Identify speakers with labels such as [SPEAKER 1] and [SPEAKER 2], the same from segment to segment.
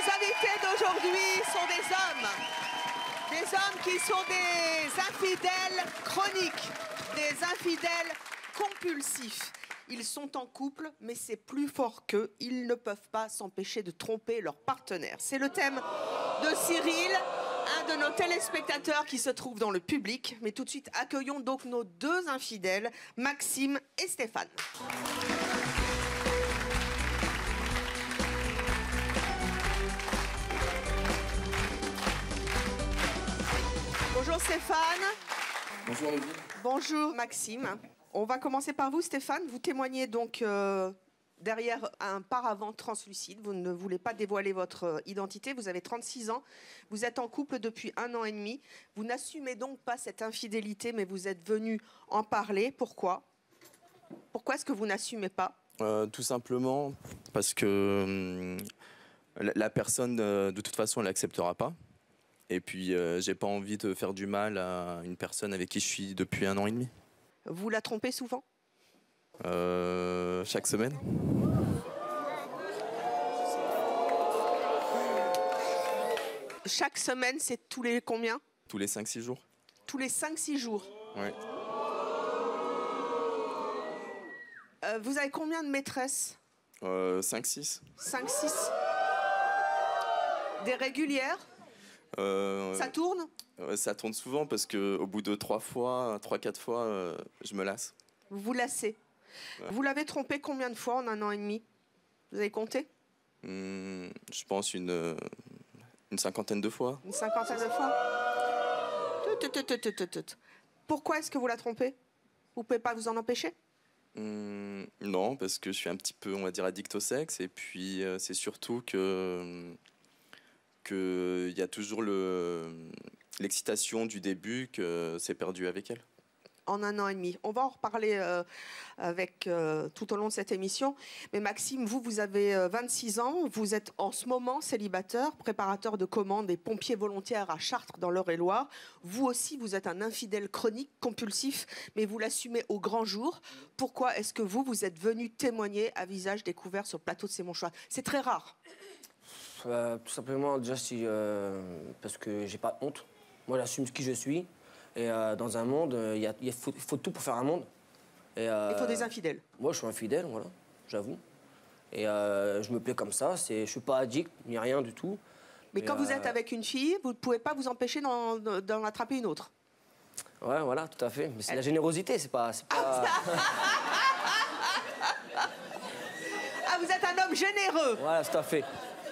[SPEAKER 1] Nos invités d'aujourd'hui sont des hommes. Des hommes qui sont des infidèles chroniques, des infidèles compulsifs. Ils sont en couple, mais c'est plus fort qu'eux. Ils ne peuvent pas s'empêcher de tromper leur partenaire. C'est le thème de Cyril, un de nos téléspectateurs qui se trouve dans le public. Mais tout de suite, accueillons donc nos deux infidèles, Maxime et Stéphane. Bonjour Stéphane.
[SPEAKER 2] Bonjour Olivia.
[SPEAKER 1] Bonjour Maxime. On va commencer par vous Stéphane. Vous témoignez donc derrière un paravent translucide. Vous ne voulez pas dévoiler votre identité. Vous avez 36 ans. Vous êtes en couple depuis 1 an et demi. Vous n'assumez donc pas cette infidélité, mais vous êtes venu en parler. Pourquoi? Pourquoi est-ce que vous n'assumez pas?
[SPEAKER 2] Tout simplement parce que la personne, de toute façon, elle n'acceptera pas. Et puis, j'ai pas envie de faire du mal à une personne avec qui je suis depuis 1 an et demi.
[SPEAKER 1] Vous la trompez souvent?
[SPEAKER 2] Chaque semaine.
[SPEAKER 1] Chaque semaine, c'est tous les combien?
[SPEAKER 2] Tous les 5-6 jours.
[SPEAKER 1] Tous les 5-6 jours.
[SPEAKER 2] Ouais.
[SPEAKER 1] Vous avez combien de maîtresses?
[SPEAKER 2] 5-6.
[SPEAKER 1] 5-6. Des régulières? Ça tourne?
[SPEAKER 2] Ça tourne souvent parce qu'au bout de 3-4 fois, je me lasse.
[SPEAKER 1] Vous vous lassez.
[SPEAKER 2] Ouais.
[SPEAKER 1] Vous l'avez trompé combien de fois en 1 an et demi? Vous avez compté?
[SPEAKER 2] Je pense une 50aine de fois.
[SPEAKER 1] Une 50aine de fois? Pourquoi est-ce que vous la trompez? Vous pouvez pas vous en empêcher?
[SPEAKER 2] Non, parce que je suis un petit peu, on va dire, addict au sexe. Et puis, c'est surtout que il y a toujours l'excitation du début que c'est perdu avec elle.
[SPEAKER 1] En 1 an et demi. On va en reparler tout au long de cette émission. Mais Maxime, vous avez 26 ans. Vous êtes en ce moment célibataire, préparateur de commandes et pompier volontaire à Chartres dans l'Eure-et-Loire. Vous aussi, vous êtes un infidèle chronique, compulsif, mais vous l'assumez au grand jour. Pourquoi est-ce que vous êtes venu témoigner à visage découvert sur le plateau de C'est mon choix? C'est très rare.
[SPEAKER 3] Tout simplement, déjà, parce que j'ai pas honte. Moi, j'assume qui je suis. Et dans un monde, il faut tout pour faire un monde. Et,
[SPEAKER 1] il faut des infidèles.
[SPEAKER 3] Moi, je suis infidèle, voilà, j'avoue. Et je me plais comme ça. Je suis pas addict, ni rien du tout.
[SPEAKER 1] Mais quand vous êtes avec une fille, vous ne pouvez pas vous empêcher d'en attraper une autre.
[SPEAKER 3] Ouais, voilà, tout à fait. Mais c'est la générosité, c'est pas...
[SPEAKER 1] Ah, vous êtes un homme généreux.
[SPEAKER 3] Voilà, tout à fait.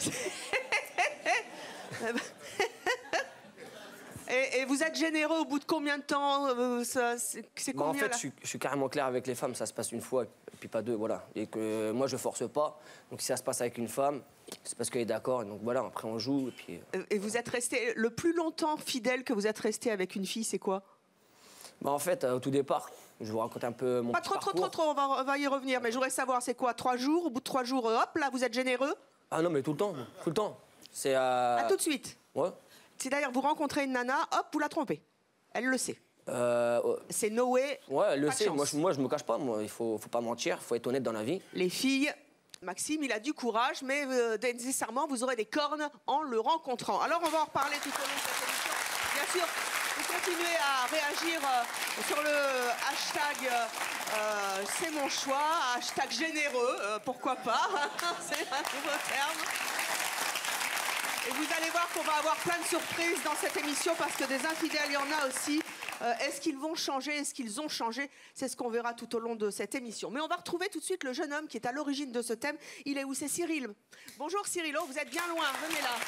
[SPEAKER 1] Et vous êtes généreux au bout de combien de temps? C'est combien?
[SPEAKER 3] En fait, je suis carrément clair avec les femmes. Ça se passe une fois, et puis pas deux, voilà. Et que moi, je force pas. Donc si ça se passe avec une femme, c'est parce qu'elle est d'accord. Et donc voilà, après on joue. Et puis...
[SPEAKER 1] Et vous êtes resté le plus longtemps fidèle que vous êtes resté avec une fille, c'est quoi?
[SPEAKER 3] En fait, au tout départ, je vous raconte un peu mon petit parcours.
[SPEAKER 1] Trop, on va y revenir. Mais je voudrais savoir, c'est quoi, 3 jours? Au bout de 3 jours, hop, là, vous êtes généreux?
[SPEAKER 3] Ah non, mais tout le temps, tout le temps. C'est...
[SPEAKER 1] Ah, tout de suite?
[SPEAKER 3] Ouais.
[SPEAKER 1] Si d'ailleurs vous rencontrez une nana, hop, vous la trompez. Elle le sait. C'est no way.
[SPEAKER 3] Ouais, elle le sait. Moi, je me cache pas. Moi, il faut pas mentir. Il faut être honnête dans la vie.
[SPEAKER 1] Les filles, Maxime, il a du courage, mais nécessairement, vous aurez des cornes en le rencontrant. Alors, on va en reparler tout au long de cette émission. Bien sûr, vous continuez à réagir sur le hashtag C'est mon choix, hashtag généreux, pourquoi pas. C'est un nouveau terme. Et vous allez voir qu'on va avoir plein de surprises dans cette émission parce que des infidèles, il y en a aussi. Est-ce qu'ils vont changer? Est-ce qu'ils ont changé? C'est ce qu'on verra tout au long de cette émission. Mais on va retrouver tout de suite le jeune homme qui est à l'origine de ce thème. Il est où? C'est Cyril. Bonjour Cyril, oh, vous êtes bien loin, venez là.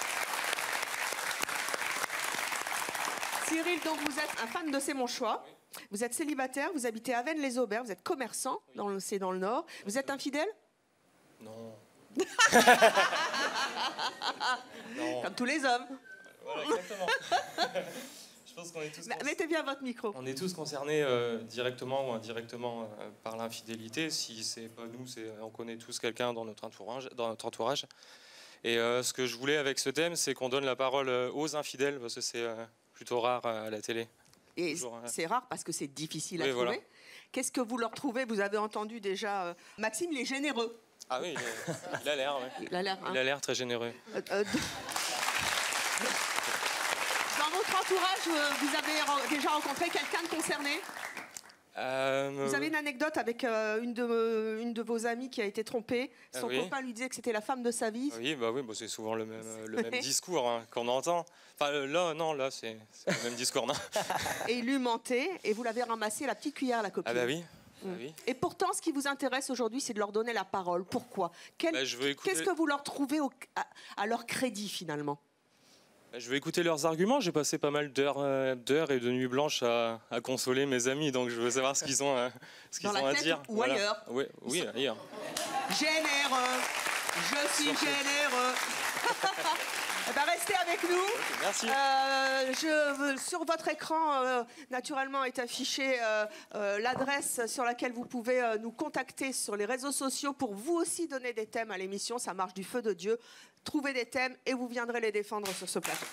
[SPEAKER 1] Cyril, donc vous êtes un fan de C'est mon choix. Vous êtes célibataire, vous habitez à Vennes-les-Aubert, vous êtes commerçant, c'est dans le Nord. Vous êtes infidèle?
[SPEAKER 4] Non.
[SPEAKER 1] Non. Comme tous les hommes.
[SPEAKER 4] Voilà, exactement. Je pense qu'on est tous...
[SPEAKER 1] Mettez bien votre micro.
[SPEAKER 4] On est tous concernés directement ou indirectement par l'infidélité. Si c'est pas nous, on connaît tous quelqu'un dans notre entourage. Et ce que je voulais avec ce thème, c'est qu'on donne la parole aux infidèles, parce que c'est plutôt rare à la télé.
[SPEAKER 1] Et c'est rare parce que c'est difficile à trouver.
[SPEAKER 4] Voilà.
[SPEAKER 1] Qu'est-ce que vous leur trouvez? Vous avez entendu déjà, Maxime, il est généreux.
[SPEAKER 4] Ah oui, il a l'air, ouais.
[SPEAKER 1] Il a l'air.
[SPEAKER 4] Il a l'air très généreux.
[SPEAKER 1] Dans votre entourage, vous avez déjà rencontré quelqu'un de concerné? Vous avez une anecdote avec une de vos amies qui a été trompée. Son copain lui disait que c'était la femme de sa vie.
[SPEAKER 4] Oui, bah c'est souvent le même discours hein, qu'on entend. Enfin, là, c'est le même discours, non.
[SPEAKER 1] Et il lui mentait, et vous l'avez ramassé à la petite cuillère, la copine.
[SPEAKER 4] Ah bah oui. Ah oui.
[SPEAKER 1] Et pourtant, ce qui vous intéresse aujourd'hui, c'est de leur donner la parole. Pourquoi? Qu'est-ce que vous leur trouvez à leur crédit, finalement?
[SPEAKER 4] Je vais écouter leurs arguments. J'ai passé pas mal d'heures et de nuits blanches à consoler mes amis, donc je veux savoir ce qu'ils ont, à dire.
[SPEAKER 1] Ou voilà. Ailleurs.
[SPEAKER 4] Oui, ailleurs.
[SPEAKER 1] Généreux, je suis généreux. Eh ben, restez avec nous.
[SPEAKER 4] Merci.
[SPEAKER 1] Sur votre écran, naturellement, est affichée l'adresse sur laquelle vous pouvez nous contacter sur les réseaux sociaux pour vous aussi donner des thèmes à l'émission. Ça marche du feu de Dieu. Trouvez des thèmes et vous viendrez les défendre sur ce plateau.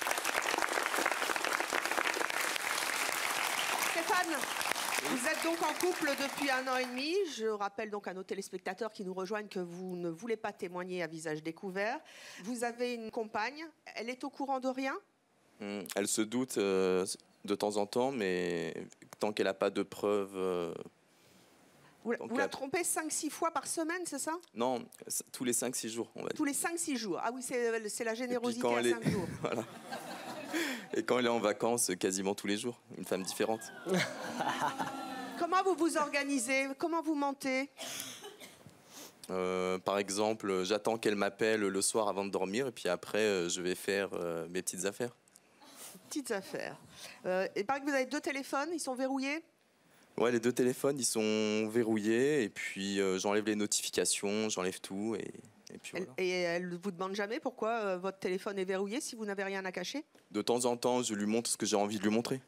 [SPEAKER 1] Stéphane, vous êtes donc en couple depuis 1 an et demi. Je rappelle donc à nos téléspectateurs qui nous rejoignent que vous ne voulez pas témoigner à visage découvert. Vous avez une compagne. Elle est au courant de rien?
[SPEAKER 2] Elle se doute de temps en temps, mais tant qu'elle n'a pas de preuves...
[SPEAKER 1] Vous la trompez 5-6 fois par semaine, c'est ça?
[SPEAKER 2] Non, tous les 5-6 jours, on va dire.
[SPEAKER 1] Tous les 5-6 jours. Ah oui, c'est la générosité à 5 jours.
[SPEAKER 2] Voilà. Et quand elle est en vacances, quasiment tous les jours, une femme différente.
[SPEAKER 1] Comment vous vous organisez? Comment vous mentez?
[SPEAKER 2] Par exemple, j'attends qu'elle m'appelle le soir avant de dormir, et puis après, je vais faire mes petites affaires.
[SPEAKER 1] Petites affaires. Il paraît que vous avez 2 téléphones, ils sont verrouillés?
[SPEAKER 2] Ouais, les 2 téléphones, ils sont verrouillés, et puis j'enlève les notifications, j'enlève tout, et puis voilà.
[SPEAKER 1] Et elle ne vous demande jamais pourquoi votre téléphone est verrouillé si vous n'avez rien à cacher?
[SPEAKER 2] De temps en temps, je lui montre ce que j'ai envie de lui montrer.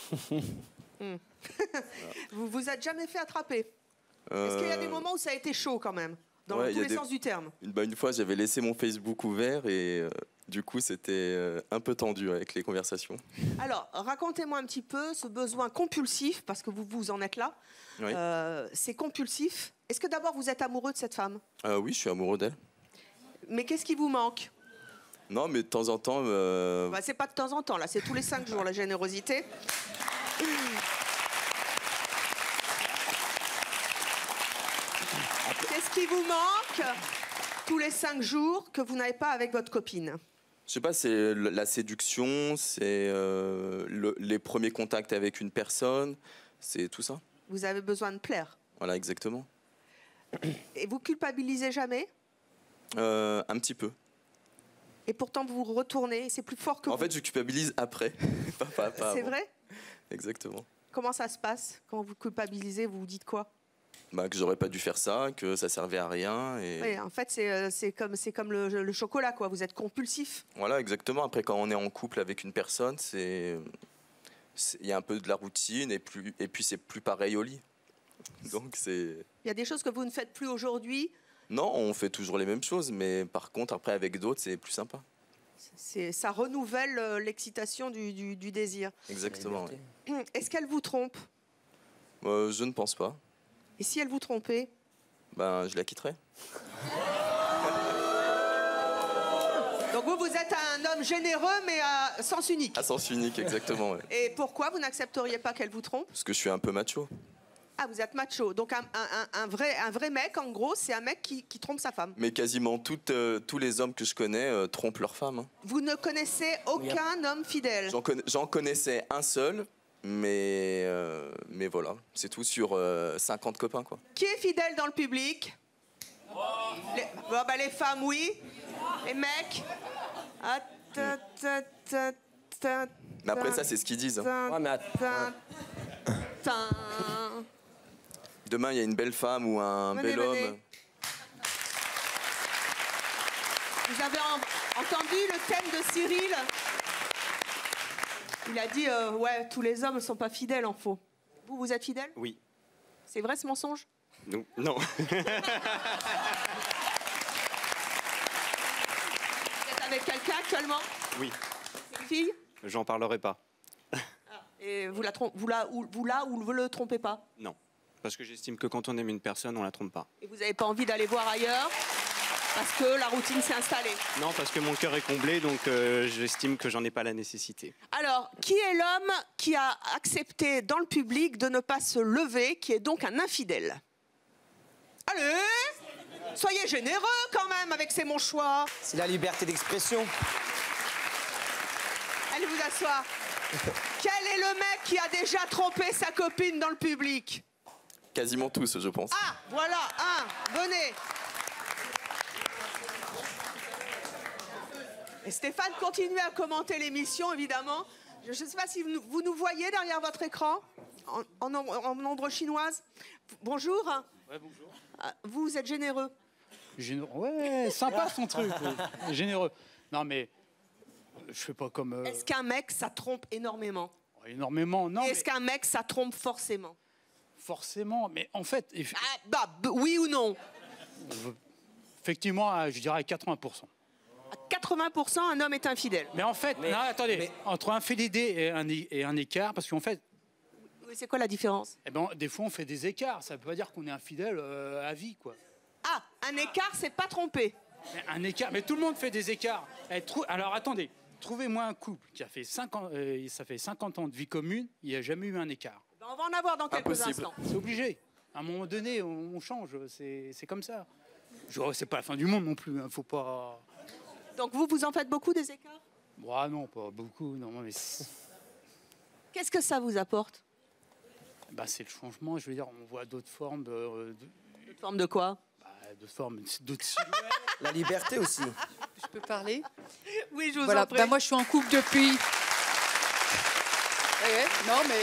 [SPEAKER 1] Vous vous êtes jamais fait attraper? Est-ce qu'il y a des moments où ça a été chaud quand même? Dans tous les sens du terme.
[SPEAKER 2] Une fois, j'avais laissé mon Facebook ouvert et du coup, c'était un peu tendu avec les conversations.
[SPEAKER 1] Alors, racontez-moi un petit peu ce besoin compulsif, parce que vous en êtes là.
[SPEAKER 2] Oui.
[SPEAKER 1] C'est compulsif. Est-ce que d'abord, vous êtes amoureux de cette femme?
[SPEAKER 2] Oui, je suis amoureux d'elle.
[SPEAKER 1] Mais qu'est-ce qui vous manque?
[SPEAKER 2] Non, mais de temps en temps...
[SPEAKER 1] Bah, c'est pas de temps en temps, là. C'est tous les 5 jours, la générosité. Qu'est-ce qui vous manque tous les 5 jours que vous n'avez pas avec votre copine?
[SPEAKER 2] Je sais pas, c'est la séduction, c'est les premiers contacts avec une personne, c'est tout ça.
[SPEAKER 1] Vous avez besoin de plaire.
[SPEAKER 2] Voilà, exactement.
[SPEAKER 1] Et vous culpabilisez jamais?
[SPEAKER 2] Un petit peu.
[SPEAKER 1] Et pourtant, vous retournez, c'est plus fort que vous.
[SPEAKER 2] En fait, je culpabilise après.
[SPEAKER 1] C'est vrai?
[SPEAKER 2] Exactement.
[SPEAKER 1] Comment ça se passe? Quand vous culpabilisez, vous vous dites quoi?
[SPEAKER 2] Bah, que j'aurais pas dû faire ça, que ça servait à rien. Et...
[SPEAKER 1] Oui, en fait, c'est comme le chocolat, quoi. Vous êtes compulsif.
[SPEAKER 2] Voilà, exactement. Après, quand on est en couple avec une personne, il y a un peu de la routine et puis c'est plus pareil au lit. Donc c'est...
[SPEAKER 1] Il y a des choses que vous ne faites plus aujourd'hui?
[SPEAKER 2] Non, on fait toujours les mêmes choses, mais par contre, après, avec d'autres, c'est plus sympa.
[SPEAKER 1] Ça renouvelle l'excitation du désir.
[SPEAKER 2] Exactement. Oui.
[SPEAKER 1] Est-ce qu'elle vous trompe?
[SPEAKER 2] Je ne pense pas.
[SPEAKER 1] Et si elle vous trompait?
[SPEAKER 2] Ben, je la quitterai.
[SPEAKER 1] Donc vous êtes un homme généreux, mais à sens unique.
[SPEAKER 2] À sens unique, exactement. Ouais.
[SPEAKER 1] Et pourquoi vous n'accepteriez pas qu'elle vous trompe?
[SPEAKER 2] Parce que je suis un peu macho.
[SPEAKER 1] Ah, vous êtes macho. Donc un vrai mec, en gros, c'est un mec qui trompe sa femme.
[SPEAKER 2] Mais quasiment tous les hommes que je connais trompent leur femme. Hein.
[SPEAKER 1] Vous ne connaissez aucun homme fidèle?
[SPEAKER 2] J'en connaissais un seul, mais voilà. C'est tout sur 50 copains, quoi.
[SPEAKER 1] Qui est fidèle dans le public? Les femmes, oui. Les mecs?
[SPEAKER 2] Mais après, ça, c'est ce qu'ils disent. Hein.
[SPEAKER 3] Ouais, mais
[SPEAKER 2] Demain, il y a une belle femme ou un bel homme.
[SPEAKER 1] Vous avez entendu le thème de Cyril? Il a dit, ouais, tous les hommes ne sont pas fidèles en faux. Vous êtes fidèle?
[SPEAKER 5] Oui.
[SPEAKER 1] C'est vrai ce mensonge?
[SPEAKER 5] Non.
[SPEAKER 1] Vous êtes avec quelqu'un actuellement?
[SPEAKER 5] Oui.
[SPEAKER 1] C'est une fille?
[SPEAKER 5] J'en parlerai pas.
[SPEAKER 1] Et vous le trompez pas?
[SPEAKER 5] Non. Parce que j'estime que quand on aime une personne, on la trompe pas.
[SPEAKER 1] Et vous n'avez pas envie d'aller voir ailleurs? Parce que la routine s'est installée.
[SPEAKER 5] Non, parce que mon cœur est comblé, donc j'estime que j'en ai pas la nécessité.
[SPEAKER 1] Alors, qui est l'homme qui a accepté dans le public de ne pas se lever, qui est donc un infidèle? Allez, soyez généreux quand même avec C'est mon choix.
[SPEAKER 3] C'est la liberté d'expression.
[SPEAKER 1] Allez vous asseoir. Quel est le mec qui a déjà trompé sa copine dans le public?
[SPEAKER 2] Quasiment tous, je pense.
[SPEAKER 1] Ah, voilà, venez. Et Stéphane continue à commenter l'émission, évidemment. Je ne sais pas si vous nous voyez derrière votre écran, en ombre chinoise. Bonjour.
[SPEAKER 6] Ouais, bonjour.
[SPEAKER 1] Vous êtes généreux.
[SPEAKER 6] Ouais, sympa son truc. Généreux. Non, mais je fais pas comme...
[SPEAKER 1] Est-ce qu'un mec, ça trompe énormément?
[SPEAKER 6] Énormément, non.
[SPEAKER 1] Est-ce qu'un mec, ça trompe forcément?
[SPEAKER 6] Forcément, mais en fait...
[SPEAKER 1] Oui ou non?
[SPEAKER 6] Effectivement, je dirais à 80%.
[SPEAKER 1] À 80%, un homme est infidèle.
[SPEAKER 6] Mais en fait, non, attendez, entre infidélité et un écart, parce qu'en fait...
[SPEAKER 1] Oui, c'est quoi la différence?
[SPEAKER 6] Eh ben, des fois, on fait des écarts. Ça veut pas dire qu'on est infidèle à vie, quoi.
[SPEAKER 1] Ah, un écart, c'est pas tromper.
[SPEAKER 6] Mais un écart, mais tout le monde fait des écarts. Alors attendez, trouvez-moi un couple qui a fait 50 ans de vie commune, il n'y a jamais eu un écart.
[SPEAKER 1] Ben, on va en avoir dans quelques instants.
[SPEAKER 6] C'est obligé. À un moment donné, on change. C'est comme ça. C'est pas la fin du monde non plus. Hein, faut pas.
[SPEAKER 1] Donc vous en faites beaucoup des écarts?
[SPEAKER 6] Ah non, pas beaucoup. Non, mais
[SPEAKER 1] qu'est-ce que ça vous apporte?
[SPEAKER 6] Bah, c'est le changement. Je veux dire, on voit d'autres formes
[SPEAKER 1] D'autres formes de quoi?
[SPEAKER 6] D'autres formes, d'autres silhouettes.
[SPEAKER 3] La liberté aussi.
[SPEAKER 7] Je peux parler?
[SPEAKER 1] Oui, je vous
[SPEAKER 7] voilà.
[SPEAKER 1] en prie.
[SPEAKER 7] Ben, moi, je suis en couple depuis... non, mais...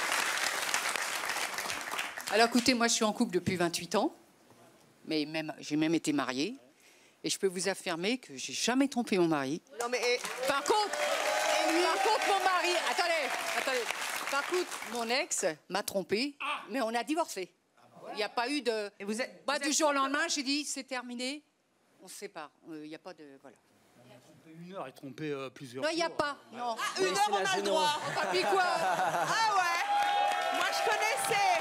[SPEAKER 7] Alors, écoutez, moi, je suis en couple depuis 28 ans. Mais j'ai même été mariée. Et je peux vous affirmer que j'ai jamais trompé mon mari.
[SPEAKER 1] Non, mais...
[SPEAKER 7] Par contre, mon mari... Attendez. Par contre, mon ex m'a trompé, mais on a divorcé. Il n'y a pas eu de...
[SPEAKER 1] Et vous êtes
[SPEAKER 7] du jour au lendemain, j'ai dit, c'est terminé, on se sépare. Il n'y a pas de... Voilà.
[SPEAKER 6] Une heure et tromper plusieurs
[SPEAKER 7] Non, il n'y a
[SPEAKER 6] jours.
[SPEAKER 7] pas. Non.
[SPEAKER 1] Une heure, on a le droit.
[SPEAKER 7] Ah, puis quoi?
[SPEAKER 1] Ah ouais. Moi, je connaissais.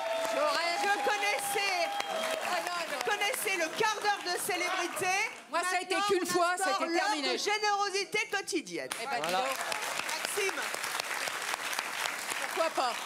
[SPEAKER 1] Je connaissais le quart d'heure de célébrité.
[SPEAKER 7] Moi, ça a été
[SPEAKER 1] Maintenant,
[SPEAKER 7] qu'une
[SPEAKER 1] on
[SPEAKER 7] fois, ça a
[SPEAKER 1] instaure
[SPEAKER 7] été
[SPEAKER 1] l'heure
[SPEAKER 7] terminé.
[SPEAKER 1] de générosité quotidienne.
[SPEAKER 7] Eh ben,
[SPEAKER 3] Voilà.
[SPEAKER 7] dis donc,
[SPEAKER 1] Maxime,
[SPEAKER 7] pourquoi pas?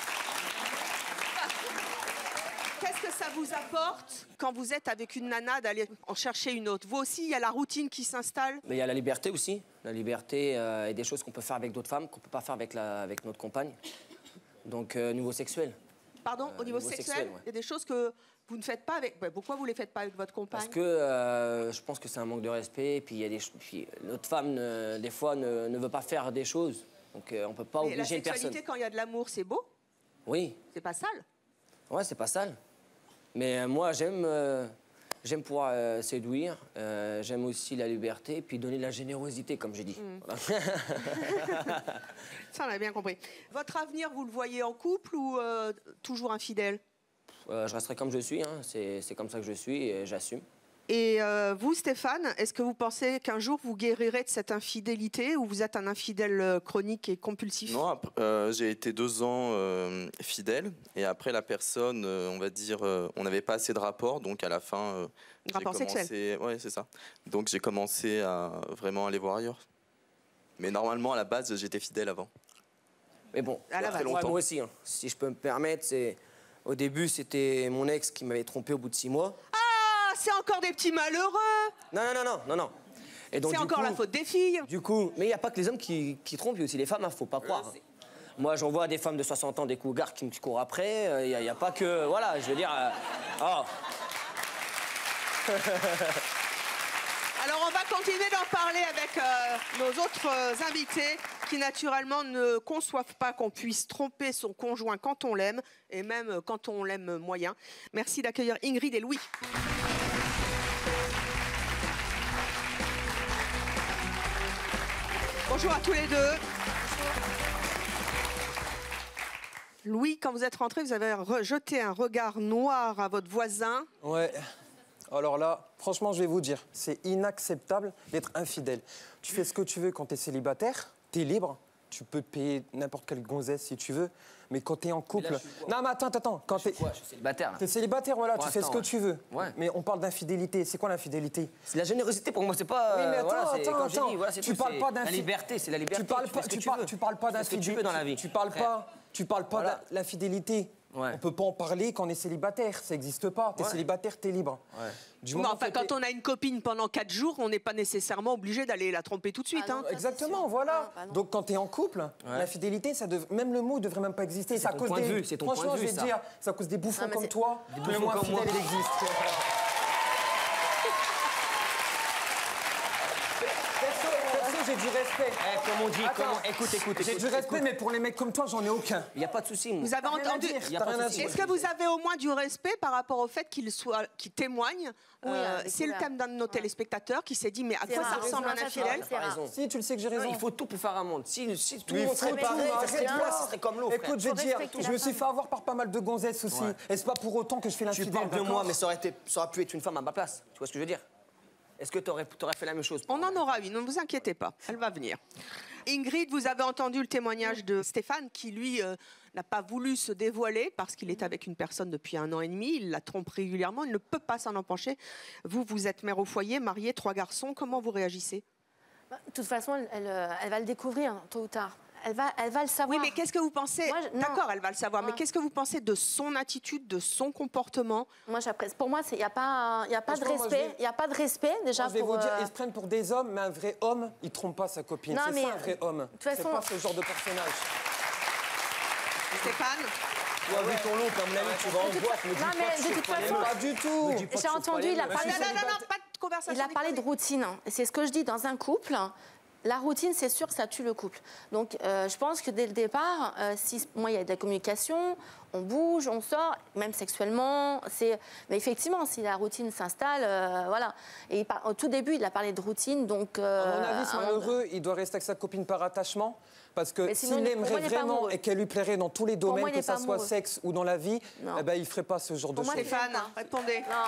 [SPEAKER 1] qu'est-ce que ça vous apporte quand vous êtes avec une nana d'aller en chercher une autre? Vous aussi, il y a la routine qui s'installe?
[SPEAKER 3] Mais il y a la liberté aussi. La liberté et des choses qu'on peut faire avec d'autres femmes, qu'on ne peut pas faire avec notre compagne. Donc, niveau sexuel.
[SPEAKER 1] Pardon, au niveau sexuel,
[SPEAKER 3] ouais.
[SPEAKER 1] il y a des choses que vous ne faites pas avec... Pourquoi vous ne les faites pas avec votre compagne?
[SPEAKER 3] Parce que je pense que c'est un manque de respect. Puis, notre femme, des fois, ne veut pas faire des choses. Donc, on ne peut pas
[SPEAKER 1] Mais la
[SPEAKER 3] obliger une personne.
[SPEAKER 1] sexualité, quand il y a de l'amour, c'est beau?
[SPEAKER 3] Oui.
[SPEAKER 1] C'est pas sale?
[SPEAKER 3] Ouais, c'est pas sale. Mais moi, j'aime pouvoir séduire. J'aime aussi la liberté. Puis donner de la générosité, comme j'ai dit. Voilà.
[SPEAKER 1] Ça, on a bien compris. Votre avenir, vous le voyez en couple ou toujours infidèle?
[SPEAKER 3] Je resterai comme je suis. Hein. C'est comme ça que je suis et j'assume.
[SPEAKER 1] Et vous, Stéphane, est-ce que vous pensez qu'un jour vous guérirez de cette infidélité ou vous êtes un infidèle chronique et compulsif?
[SPEAKER 2] Non, j'ai été 2 ans fidèle et après la personne, on va dire, on n'avait pas assez de rapports, donc à la fin,
[SPEAKER 1] Rapport sexuel.
[SPEAKER 2] Ouais, c'est ça. Donc j'ai commencé à vraiment aller voir ailleurs. Mais normalement, à la base, j'étais fidèle avant.
[SPEAKER 3] Mais bon,
[SPEAKER 1] À la base.
[SPEAKER 3] moi aussi, hein. Si je peux me permettre, au début, c'était mon ex qui m'avait trompé au bout de 6 mois.
[SPEAKER 1] Ah, c'est encore des petits malheureux!
[SPEAKER 3] Non. Et donc,
[SPEAKER 1] C'est
[SPEAKER 3] du
[SPEAKER 1] encore
[SPEAKER 3] coup,
[SPEAKER 1] la faute des filles!
[SPEAKER 3] Du coup, mais il n'y a pas que les hommes qui trompent, il y a aussi les femmes, hein, faut pas croire. Hein. Moi, j'en vois des femmes de 60 ans, des cougars qui me courent après. Il n'y a pas que... Voilà, je veux dire... oh.
[SPEAKER 1] Alors, on va continuer d'en parler avec nos autres invités qui, naturellement, ne conçoivent pas qu'on puisse tromper son conjoint quand on l'aime, et même quand on l'aime moyen. Merci d'accueillir Ingrid et Louis. Bonjour à tous les deux. Louis, quand vous êtes rentré, vous avez jeté un regard noir à votre voisin.
[SPEAKER 8] Ouais. Alors là, franchement, je vais vous dire, c'est inacceptable d'être infidèle. Tu fais ce que tu veux quand tu es célibataire, tu es libre, tu peux payer n'importe quelle gonzesse si tu veux. Mais quand t'es en couple...
[SPEAKER 3] là, je suis quoi
[SPEAKER 8] Non, mais attends. Quand
[SPEAKER 3] Je suis célibataire. Là.
[SPEAKER 8] T'es célibataire, voilà, tu fais ce que tu veux.
[SPEAKER 3] Ouais.
[SPEAKER 8] Mais on parle d'infidélité. C'est quoi l'infidélité?
[SPEAKER 3] C'est la générosité pour moi, c'est pas...
[SPEAKER 8] Oui, mais attends,
[SPEAKER 3] voilà,
[SPEAKER 8] attends.
[SPEAKER 3] Voilà,
[SPEAKER 8] Tu parles pas
[SPEAKER 3] La liberté, c'est la liberté.
[SPEAKER 8] Tu parles pas
[SPEAKER 3] d'infidélité. dans la vie.
[SPEAKER 8] Tu parles pas
[SPEAKER 3] Voilà.
[SPEAKER 8] de l'infidélité.
[SPEAKER 3] Ouais.
[SPEAKER 8] On peut pas en parler quand on est célibataire, ça n'existe pas. T'es célibataire, t'es libre.
[SPEAKER 3] Ouais.
[SPEAKER 8] Du
[SPEAKER 1] Mais
[SPEAKER 8] moment
[SPEAKER 1] enfin,
[SPEAKER 8] que
[SPEAKER 1] quand
[SPEAKER 8] t'es-
[SPEAKER 1] on a une copine pendant 4 jours, on n'est pas nécessairement obligé d'aller la tromper tout de suite.
[SPEAKER 7] Ah non,
[SPEAKER 1] hein.
[SPEAKER 7] ça, c'est
[SPEAKER 8] Exactement,
[SPEAKER 7] sûr.
[SPEAKER 8] voilà.
[SPEAKER 7] Ah, bah non.
[SPEAKER 8] Donc quand t'es en couple, l'infidélité, même le mot devrait même pas exister.
[SPEAKER 3] C'est ton point de vue, c'est ton point de
[SPEAKER 8] Franchement,
[SPEAKER 3] vue,
[SPEAKER 8] je vais
[SPEAKER 3] ça.
[SPEAKER 8] te dire, c'est à cause des bouffons
[SPEAKER 7] Non, mais
[SPEAKER 8] comme
[SPEAKER 7] c'est-
[SPEAKER 8] toi que le mot
[SPEAKER 3] bouffons comme moi.
[SPEAKER 8] infidèle il existe. Perso, j'ai du respect.
[SPEAKER 3] Comme on dit,
[SPEAKER 8] Attends.
[SPEAKER 3] écoute.
[SPEAKER 8] J'ai du respect, mais pour les mecs comme toi, j'en ai aucun.
[SPEAKER 3] Il n'y a pas de souci, moi.
[SPEAKER 1] Vous avez
[SPEAKER 8] Rien à
[SPEAKER 1] entendu
[SPEAKER 8] dire,
[SPEAKER 3] y a
[SPEAKER 8] t'as
[SPEAKER 3] pas de
[SPEAKER 8] rien à
[SPEAKER 3] souci.
[SPEAKER 8] dire.
[SPEAKER 1] Est-ce que vous avez au moins du respect par rapport au fait qu'il témoigne
[SPEAKER 7] Oui, avec
[SPEAKER 1] c'est le
[SPEAKER 7] couleur.
[SPEAKER 1] thème d'un de nos téléspectateurs qui s'est dit mais à
[SPEAKER 7] C'est
[SPEAKER 1] quoi ça
[SPEAKER 7] rare.
[SPEAKER 1] ressemble un
[SPEAKER 7] Non, ça,
[SPEAKER 1] infidèle
[SPEAKER 7] c'est rare.
[SPEAKER 3] raison.
[SPEAKER 8] Si, tu le sais que j'ai raison.
[SPEAKER 3] Il faut tout pour faire un monde. Si tout
[SPEAKER 8] Oui,
[SPEAKER 3] le monde serait
[SPEAKER 8] faut
[SPEAKER 3] pareil,
[SPEAKER 8] tout,
[SPEAKER 3] ça serait
[SPEAKER 8] arrête-toi.
[SPEAKER 3] toi, ça serait comme l'eau, frère.
[SPEAKER 8] Écoute, je vais
[SPEAKER 7] Faut
[SPEAKER 8] te dire,
[SPEAKER 7] respecter
[SPEAKER 8] je
[SPEAKER 7] la
[SPEAKER 8] me suis
[SPEAKER 7] femme.
[SPEAKER 8] fait avoir par pas mal de gonzesses aussi.
[SPEAKER 3] Ouais.
[SPEAKER 8] Et c'est pas pour autant que je fais
[SPEAKER 3] Tu
[SPEAKER 8] l'infidèle.
[SPEAKER 3] parles de moi,
[SPEAKER 8] d'accord
[SPEAKER 3] mais ça aurait pu être une femme à ma place. Tu vois ce que je veux dire? Est-ce que tu aurais fait la même chose?
[SPEAKER 1] On en aura une, ne vous inquiétez pas, elle va venir. Ingrid, vous avez entendu le témoignage de Stéphane qui, lui, n'a pas voulu se dévoiler parce qu'il est avec une personne depuis 1 an et demi. Il la trompe régulièrement, il ne peut pas s'en empêcher. Vous êtes mère au foyer, mariée, 3 garçons. Comment vous réagissez?
[SPEAKER 9] De toute façon, elle va le découvrir, tôt ou tard. Elle va le savoir.
[SPEAKER 1] Oui, mais qu'est-ce que vous pensez?
[SPEAKER 9] Moi, non.
[SPEAKER 1] D'accord, elle va le savoir, mais
[SPEAKER 9] Ouais.
[SPEAKER 1] qu'est-ce que vous pensez de son attitude, de son comportement?
[SPEAKER 9] Moi, j'apprécie. Pour moi, il n'y a pas de
[SPEAKER 8] Franchement, moi,
[SPEAKER 9] respect. Il n'y a pas de respect, déjà,
[SPEAKER 8] Moi, je vais
[SPEAKER 9] pour...
[SPEAKER 8] vous dire, ils se prennent pour des hommes, mais un vrai homme, il trompe pas sa copine.
[SPEAKER 9] Non,
[SPEAKER 8] C'est
[SPEAKER 9] mais,
[SPEAKER 8] ça un vrai homme.
[SPEAKER 9] toute façon-
[SPEAKER 8] C'est pas ce genre de personnage.
[SPEAKER 1] Stéphane?
[SPEAKER 3] Toi, vu ton lot, comme l'ami, tu vas en boîte, me dis
[SPEAKER 9] Non,
[SPEAKER 3] pas
[SPEAKER 9] mais
[SPEAKER 3] que
[SPEAKER 9] de
[SPEAKER 3] je
[SPEAKER 9] toute
[SPEAKER 3] suis pas les
[SPEAKER 9] façon-
[SPEAKER 3] meufs.
[SPEAKER 8] Pas du tout.
[SPEAKER 3] Me dis pas que
[SPEAKER 9] J'ai
[SPEAKER 3] je suis
[SPEAKER 9] entendu,
[SPEAKER 3] pas les
[SPEAKER 9] il a
[SPEAKER 3] meufs.
[SPEAKER 9] parlé
[SPEAKER 1] Non, pas de conversation.
[SPEAKER 9] Il a parlé de routine. Et c'est ce que je dis, dans un couple, la routine, c'est sûr que ça tue le couple. Donc, je pense que dès le départ, si moi, il y a de la communication, on bouge, on sort, même sexuellement. Mais effectivement, si la routine s'installe, voilà. Et au tout début, il a parlé de routine, donc...
[SPEAKER 8] À mon avis, ce
[SPEAKER 9] à un moment-
[SPEAKER 8] malheureux, il doit rester avec sa copine par attachement. Parce que
[SPEAKER 9] Mais sinon,
[SPEAKER 8] s'il
[SPEAKER 9] pour moi,
[SPEAKER 8] aimerait
[SPEAKER 9] il est pas
[SPEAKER 8] vraiment
[SPEAKER 9] amoureux.
[SPEAKER 8] et qu'elle lui plairait dans tous les
[SPEAKER 9] Pour moi,
[SPEAKER 8] domaines,
[SPEAKER 9] il est
[SPEAKER 8] que ça
[SPEAKER 9] pas
[SPEAKER 8] soit
[SPEAKER 9] amoureux.
[SPEAKER 8] sexe ou dans la vie,
[SPEAKER 9] Non.
[SPEAKER 8] eh ben, il ferait pas ce genre de
[SPEAKER 9] Pour moi,
[SPEAKER 8] choses.
[SPEAKER 9] les-
[SPEAKER 1] Stéphane,
[SPEAKER 9] pas.
[SPEAKER 1] répondez.
[SPEAKER 9] Non.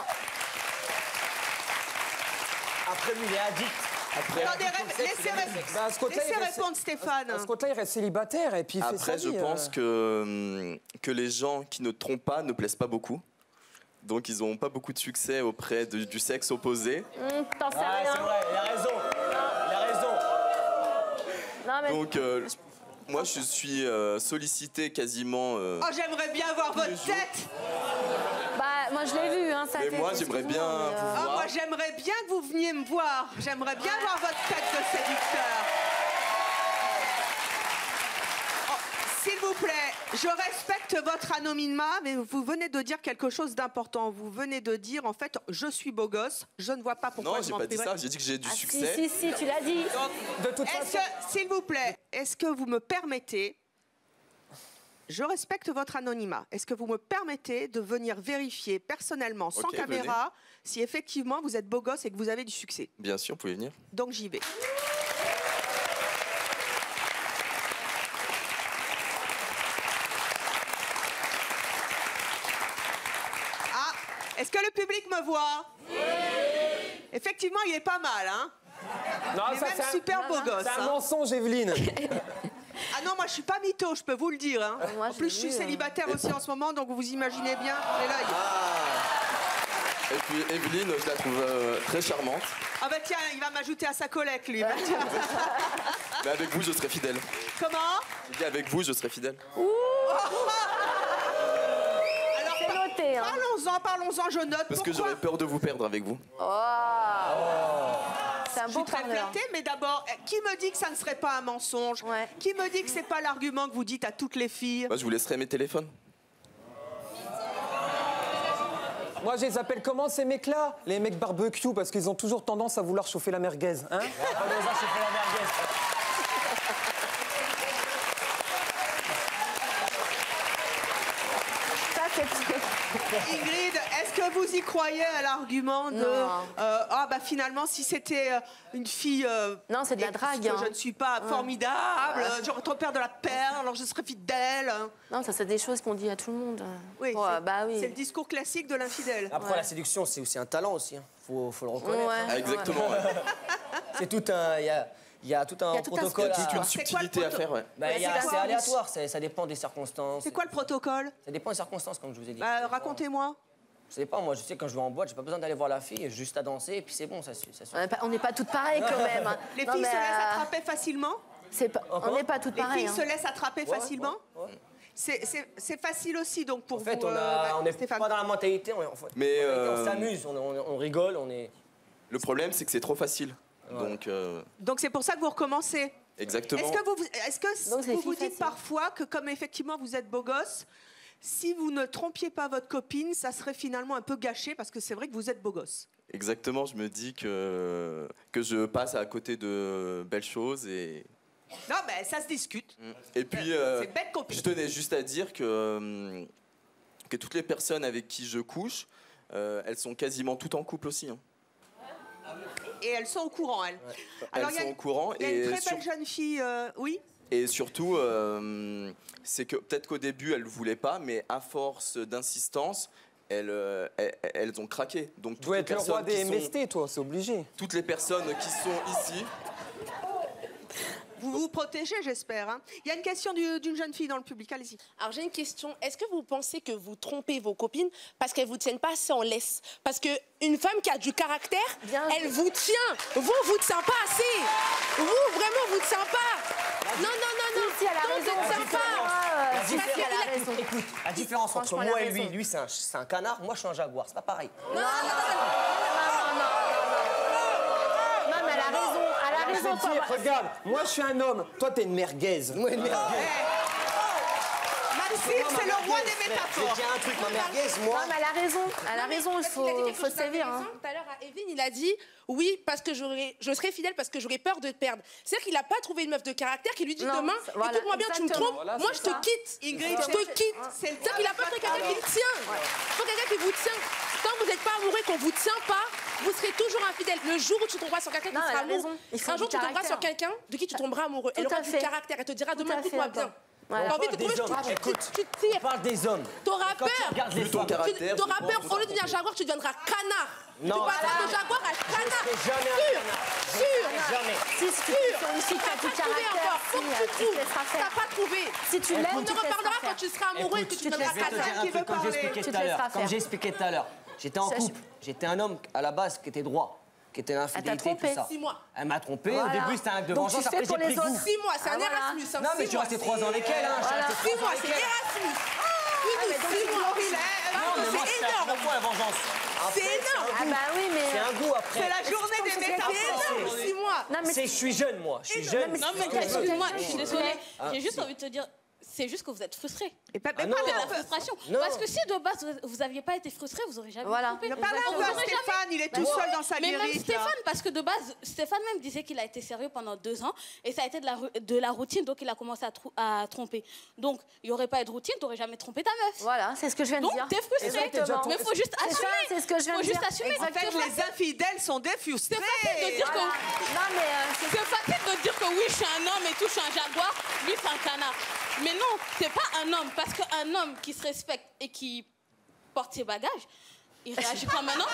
[SPEAKER 3] Après, lui, il est addict. Après,
[SPEAKER 1] Attendez, laissez
[SPEAKER 8] Ben, à ce côté-là, il reste-
[SPEAKER 1] répondre Stéphane.
[SPEAKER 8] À ce côté-là, il reste célibataire et puis il fait sa
[SPEAKER 2] Après, je
[SPEAKER 8] vie,
[SPEAKER 2] pense que les gens qui ne trompent pas ne plaisent pas beaucoup. Donc, ils n'ont pas beaucoup de succès auprès du sexe opposé.
[SPEAKER 9] T'en sais
[SPEAKER 3] Ah,
[SPEAKER 9] rien.
[SPEAKER 3] c'est vrai, il a raison. Il a raison.
[SPEAKER 9] Non, mais...
[SPEAKER 2] Donc, moi, je suis sollicité quasiment.
[SPEAKER 1] Oh, j'aimerais bien voir votre
[SPEAKER 2] jours.
[SPEAKER 1] tête.
[SPEAKER 9] Bah, moi, je l'ai vu, hein, ça
[SPEAKER 2] Mais
[SPEAKER 9] fait-
[SPEAKER 2] moi, j'aimerais bien
[SPEAKER 9] excuse-moi, mais,
[SPEAKER 2] vous
[SPEAKER 1] Oh,
[SPEAKER 2] voir.
[SPEAKER 1] moi, j'aimerais bien que vous veniez me voir. J'aimerais bien voir votre tête de séducteur. Oh, s'il vous plaît, je respecte votre anonymat, mais vous venez de dire quelque chose d'important. Vous venez de dire, en fait, je suis beau gosse, je ne vois pas pourquoi
[SPEAKER 2] Non,
[SPEAKER 1] je
[SPEAKER 2] j'ai
[SPEAKER 1] m'en
[SPEAKER 2] pas dit
[SPEAKER 1] priverais.
[SPEAKER 2] ça. J'ai dit que j'ai du
[SPEAKER 9] Ah, si,
[SPEAKER 2] succès.
[SPEAKER 9] si, tu l'as dit.
[SPEAKER 8] De toute
[SPEAKER 1] Est-ce
[SPEAKER 8] façon,
[SPEAKER 1] que, s'il vous plaît, est-ce que vous me permettez, je respecte votre anonymat, est-ce que vous me permettez de venir vérifier personnellement, sans
[SPEAKER 2] Ok,
[SPEAKER 1] caméra, si effectivement vous êtes beau gosse et que vous avez du succès?
[SPEAKER 2] Bien sûr, vous pouvez venir.
[SPEAKER 1] Donc j'y vais. Ah, est-ce que le public me voit? Oui. Effectivement, il est pas mal, hein?
[SPEAKER 8] non,
[SPEAKER 1] Il est
[SPEAKER 8] ça,
[SPEAKER 1] même
[SPEAKER 8] c'est un-
[SPEAKER 1] super beau gosse.
[SPEAKER 8] c'est un
[SPEAKER 1] hein.
[SPEAKER 8] mensonge, Evelyne.
[SPEAKER 1] Ah non, moi je suis pas mytho, je peux vous le dire. Hein.
[SPEAKER 9] Moi,
[SPEAKER 1] En
[SPEAKER 9] je
[SPEAKER 1] plus, je
[SPEAKER 9] l'ai
[SPEAKER 1] suis
[SPEAKER 9] vu,
[SPEAKER 1] célibataire aussi en ce moment, donc vous imaginez bien, j'ai l'œil.
[SPEAKER 2] Et puis, Evelyne, je la trouve très charmante.
[SPEAKER 1] Ah bah tiens, il va m'ajouter à sa collecte, lui. Bah, tiens.
[SPEAKER 2] Mais avec vous, je serai fidèle.
[SPEAKER 1] Comment?
[SPEAKER 2] J'ai dit avec vous, je serai fidèle.
[SPEAKER 1] Alors,
[SPEAKER 9] C'est noté, hein.
[SPEAKER 1] parlons-en, je note.
[SPEAKER 2] Parce que
[SPEAKER 1] Pourquoi?
[SPEAKER 2] j'aurais peur de vous perdre avec vous.
[SPEAKER 9] C'est un
[SPEAKER 1] Je
[SPEAKER 9] beau
[SPEAKER 1] suis très
[SPEAKER 9] parleur.
[SPEAKER 1] flattée, mais d'abord, qui me dit que ça ne serait pas un mensonge?
[SPEAKER 9] Ouais.
[SPEAKER 1] Qui me dit que c'est pas l'argument que vous dites à toutes les filles?
[SPEAKER 2] Moi, je vous laisserai mes téléphones.
[SPEAKER 8] Moi, je les appelle comment ces mecs-là? Les mecs barbecue, parce qu'ils ont toujours tendance à vouloir chauffer la merguez. Hein?
[SPEAKER 9] Ça, c'est...
[SPEAKER 1] Ingrid, est-ce que vous y croyez à l'argument de...
[SPEAKER 9] Non.
[SPEAKER 1] ah bah finalement, si c'était une fille...
[SPEAKER 9] Non, c'est de la
[SPEAKER 1] et
[SPEAKER 9] drague,
[SPEAKER 1] que
[SPEAKER 9] hein.
[SPEAKER 1] je ne suis pas formidable, j'aurais trop peur de la perdre, alors je serais fidèle.
[SPEAKER 9] Non, ça, c'est des choses qu'on dit à tout le monde.
[SPEAKER 1] Oui,
[SPEAKER 9] Ouais,
[SPEAKER 1] c'est
[SPEAKER 9] bah oui.
[SPEAKER 1] c'est le discours classique de l'infidèle.
[SPEAKER 3] Après, la séduction, c'est aussi un talent aussi. Hein. Faut le reconnaître.
[SPEAKER 9] Ouais.
[SPEAKER 3] hein.
[SPEAKER 2] Ah, exactement. ouais.
[SPEAKER 3] C'est tout un... Il Il y a tout un protocole.
[SPEAKER 2] Toute une subtilité à faire, ouais.
[SPEAKER 3] Bah, c'est aléatoire, ça dépend des circonstances.
[SPEAKER 1] C'est quoi le protocole?
[SPEAKER 3] Ça dépend des circonstances, comme je vous ai dit.
[SPEAKER 1] Bah, racontez-moi.
[SPEAKER 3] Ça dépend, moi je sais quand je vais en boîte, j'ai pas besoin d'aller voir la fille, j'ai juste à danser et puis c'est bon, ça suffit.
[SPEAKER 9] On n'est pas toutes pareilles quand même. Hein.
[SPEAKER 1] Les filles se laissent attraper facilement?
[SPEAKER 9] On n'est pas toutes pareilles.
[SPEAKER 1] Les filles se laissent attraper facilement? C'est facile aussi donc pour vous.
[SPEAKER 3] En fait, on n'est pas dans la mentalité, on s'amuse, on rigole, on est...
[SPEAKER 2] Le problème, c'est que c'est trop facile. Ouais.
[SPEAKER 1] Donc c'est pour ça que vous recommencez.
[SPEAKER 2] Exactement.
[SPEAKER 1] Est-ce que vous vous dites parfois que comme effectivement vous êtes beau gosse, si vous ne trompiez pas votre copine, ça serait finalement un peu gâché parce que c'est vrai que vous êtes beau gosse?
[SPEAKER 2] Exactement, je me dis que je passe à côté de belles choses et...
[SPEAKER 1] Non, mais ça se discute.
[SPEAKER 2] Et puis, je tenais juste à dire que toutes les personnes avec qui je couche, elles sont quasiment toutes en couple aussi. Hein.
[SPEAKER 1] Et elles sont au courant, elles.
[SPEAKER 2] Ouais.
[SPEAKER 1] Alors,
[SPEAKER 2] elles sont au courant.
[SPEAKER 1] Il y a une très belle jeune fille, oui.
[SPEAKER 2] Et surtout, c'est que peut-être qu'au début, elles ne voulaient pas, mais à force d'insistance, elles ont craqué. Donc,
[SPEAKER 8] tu dois être le roi des MST, toi, c'est obligé.
[SPEAKER 2] Toutes les personnes qui sont ici...
[SPEAKER 1] Vous vous protégez, j'espère. Hein. Il y a une question d'une jeune fille dans le public, allez-y.
[SPEAKER 10] Alors j'ai une question. Est-ce que vous pensez que vous trompez vos copines parce qu'elles vous tiennent pas assez en laisse? Parce qu'une femme qui a du caractère, elle vous tient. Vous tient pas assez. Vous, vraiment, vous tient pas. Non.
[SPEAKER 9] Si, elle a raison.
[SPEAKER 3] Écoute, la différence entre moi et lui, c'est un canard, moi je suis un jaguar, c'est pas pareil.
[SPEAKER 9] Non, mais elle a raison.
[SPEAKER 8] Regarde, moi je suis un homme, toi t'es une merguez.
[SPEAKER 1] Moi, une merguez. Maxime, c'est le roi des métaphores.
[SPEAKER 3] J'ai un truc, ma merguez, moi.
[SPEAKER 9] Non, mais elle a raison, il faut sévir. Hein.
[SPEAKER 10] Tout à l'heure, à Evelyne, il a dit oui, parce que je serai fidèle parce que j'aurais peur de te perdre. C'est-à-dire qu'il n'a pas trouvé une meuf de caractère qui lui dit demain, écoute-moi bien, tu me trompes, moi je te quitte.
[SPEAKER 1] Ingrid,
[SPEAKER 10] je te quitte. C'est-à-dire qu'il n'a pas pris quelqu'un qui le tient. Il faut quelqu'un qui vous tient. Tant que vous n'êtes pas amoureux, qu'on ne vous tient pas, vous serez toujours infidèle. Le jour où tu tomberas sur quelqu'un qui sera amoureux, un jour tu tomberas sur quelqu'un de qui tu tomberas amoureux. Elle aura du caractère, elle te dira demain, écoute-moi bien. T'as envie de trouver,
[SPEAKER 3] on parle des hommes.
[SPEAKER 10] T'auras peur.
[SPEAKER 2] T'auras
[SPEAKER 10] peur. Au lieu de devenir jaguar, tu deviendras canard.
[SPEAKER 3] Non.
[SPEAKER 10] Tu passeras de jaguar à canard.
[SPEAKER 3] Jamais.
[SPEAKER 9] Si tu trouves une fille qui a du caractère,
[SPEAKER 10] faut que tu trouves. T'as pas trouvé.
[SPEAKER 9] Si tu l'aimes,
[SPEAKER 10] on te reparlera quand tu seras amoureux et que tu deviendras canard.
[SPEAKER 3] Comme j'ai expliqué tout à l'heure, j'étais en couple. J'étais un homme à la base qui était droit. Qui était l'infidélité, tout ça.
[SPEAKER 10] 6 mois.
[SPEAKER 3] Elle m'a trompé. Au début, c'était un acte de vengeance. Après, j'ai pris goût.
[SPEAKER 10] 6 mois, c'est un Erasmus.
[SPEAKER 3] Non, mais je suis resté 3 ans avec elle.
[SPEAKER 10] 6 mois, c'est Erasmus. 6 mois. C'est énorme.
[SPEAKER 3] La vengeance.
[SPEAKER 10] C'est énorme.
[SPEAKER 9] Ah bah oui, mais...
[SPEAKER 3] C'est un goût après.
[SPEAKER 1] C'est la journée des métaphores.
[SPEAKER 10] C'est énorme, 6 mois.
[SPEAKER 3] Je suis jeune, moi. Je suis jeune.
[SPEAKER 11] Non, mais excuse-moi, je suis désolée. J'ai juste envie de te dire... C'est juste que vous êtes frustré.
[SPEAKER 1] Et pas
[SPEAKER 11] de la frustration.
[SPEAKER 3] Non.
[SPEAKER 11] Parce que si de base vous n'aviez pas été frustré, vous n'aurez jamais trompé.
[SPEAKER 1] Parlez un peu à Stéphane, il est tout seul dans sa guérite.
[SPEAKER 11] Mais même Stéphane, parce que de base, Stéphane même disait qu'il a été sérieux pendant 2 ans et ça a été de la routine, donc il a commencé à tromper. Donc il n'y aurait pas eu de routine, tu n'aurais jamais trompé ta meuf.
[SPEAKER 9] Voilà, c'est ce que je viens de dire.
[SPEAKER 11] Donc t'es frustré. Mais il faut juste assumer.
[SPEAKER 9] C'est ce que je viens de dire.
[SPEAKER 11] Faut juste assumer.
[SPEAKER 1] En fait, les infidèles sont des frustrés.
[SPEAKER 11] C'est facile de dire que... C'est facile de dire que oui, je suis un homme et tout, je suis un jaguar, lui c'est un canard. Mais non, c'est pas un homme, parce qu'un homme qui se respecte et qui porte ses bagages, il réagit comme un homme.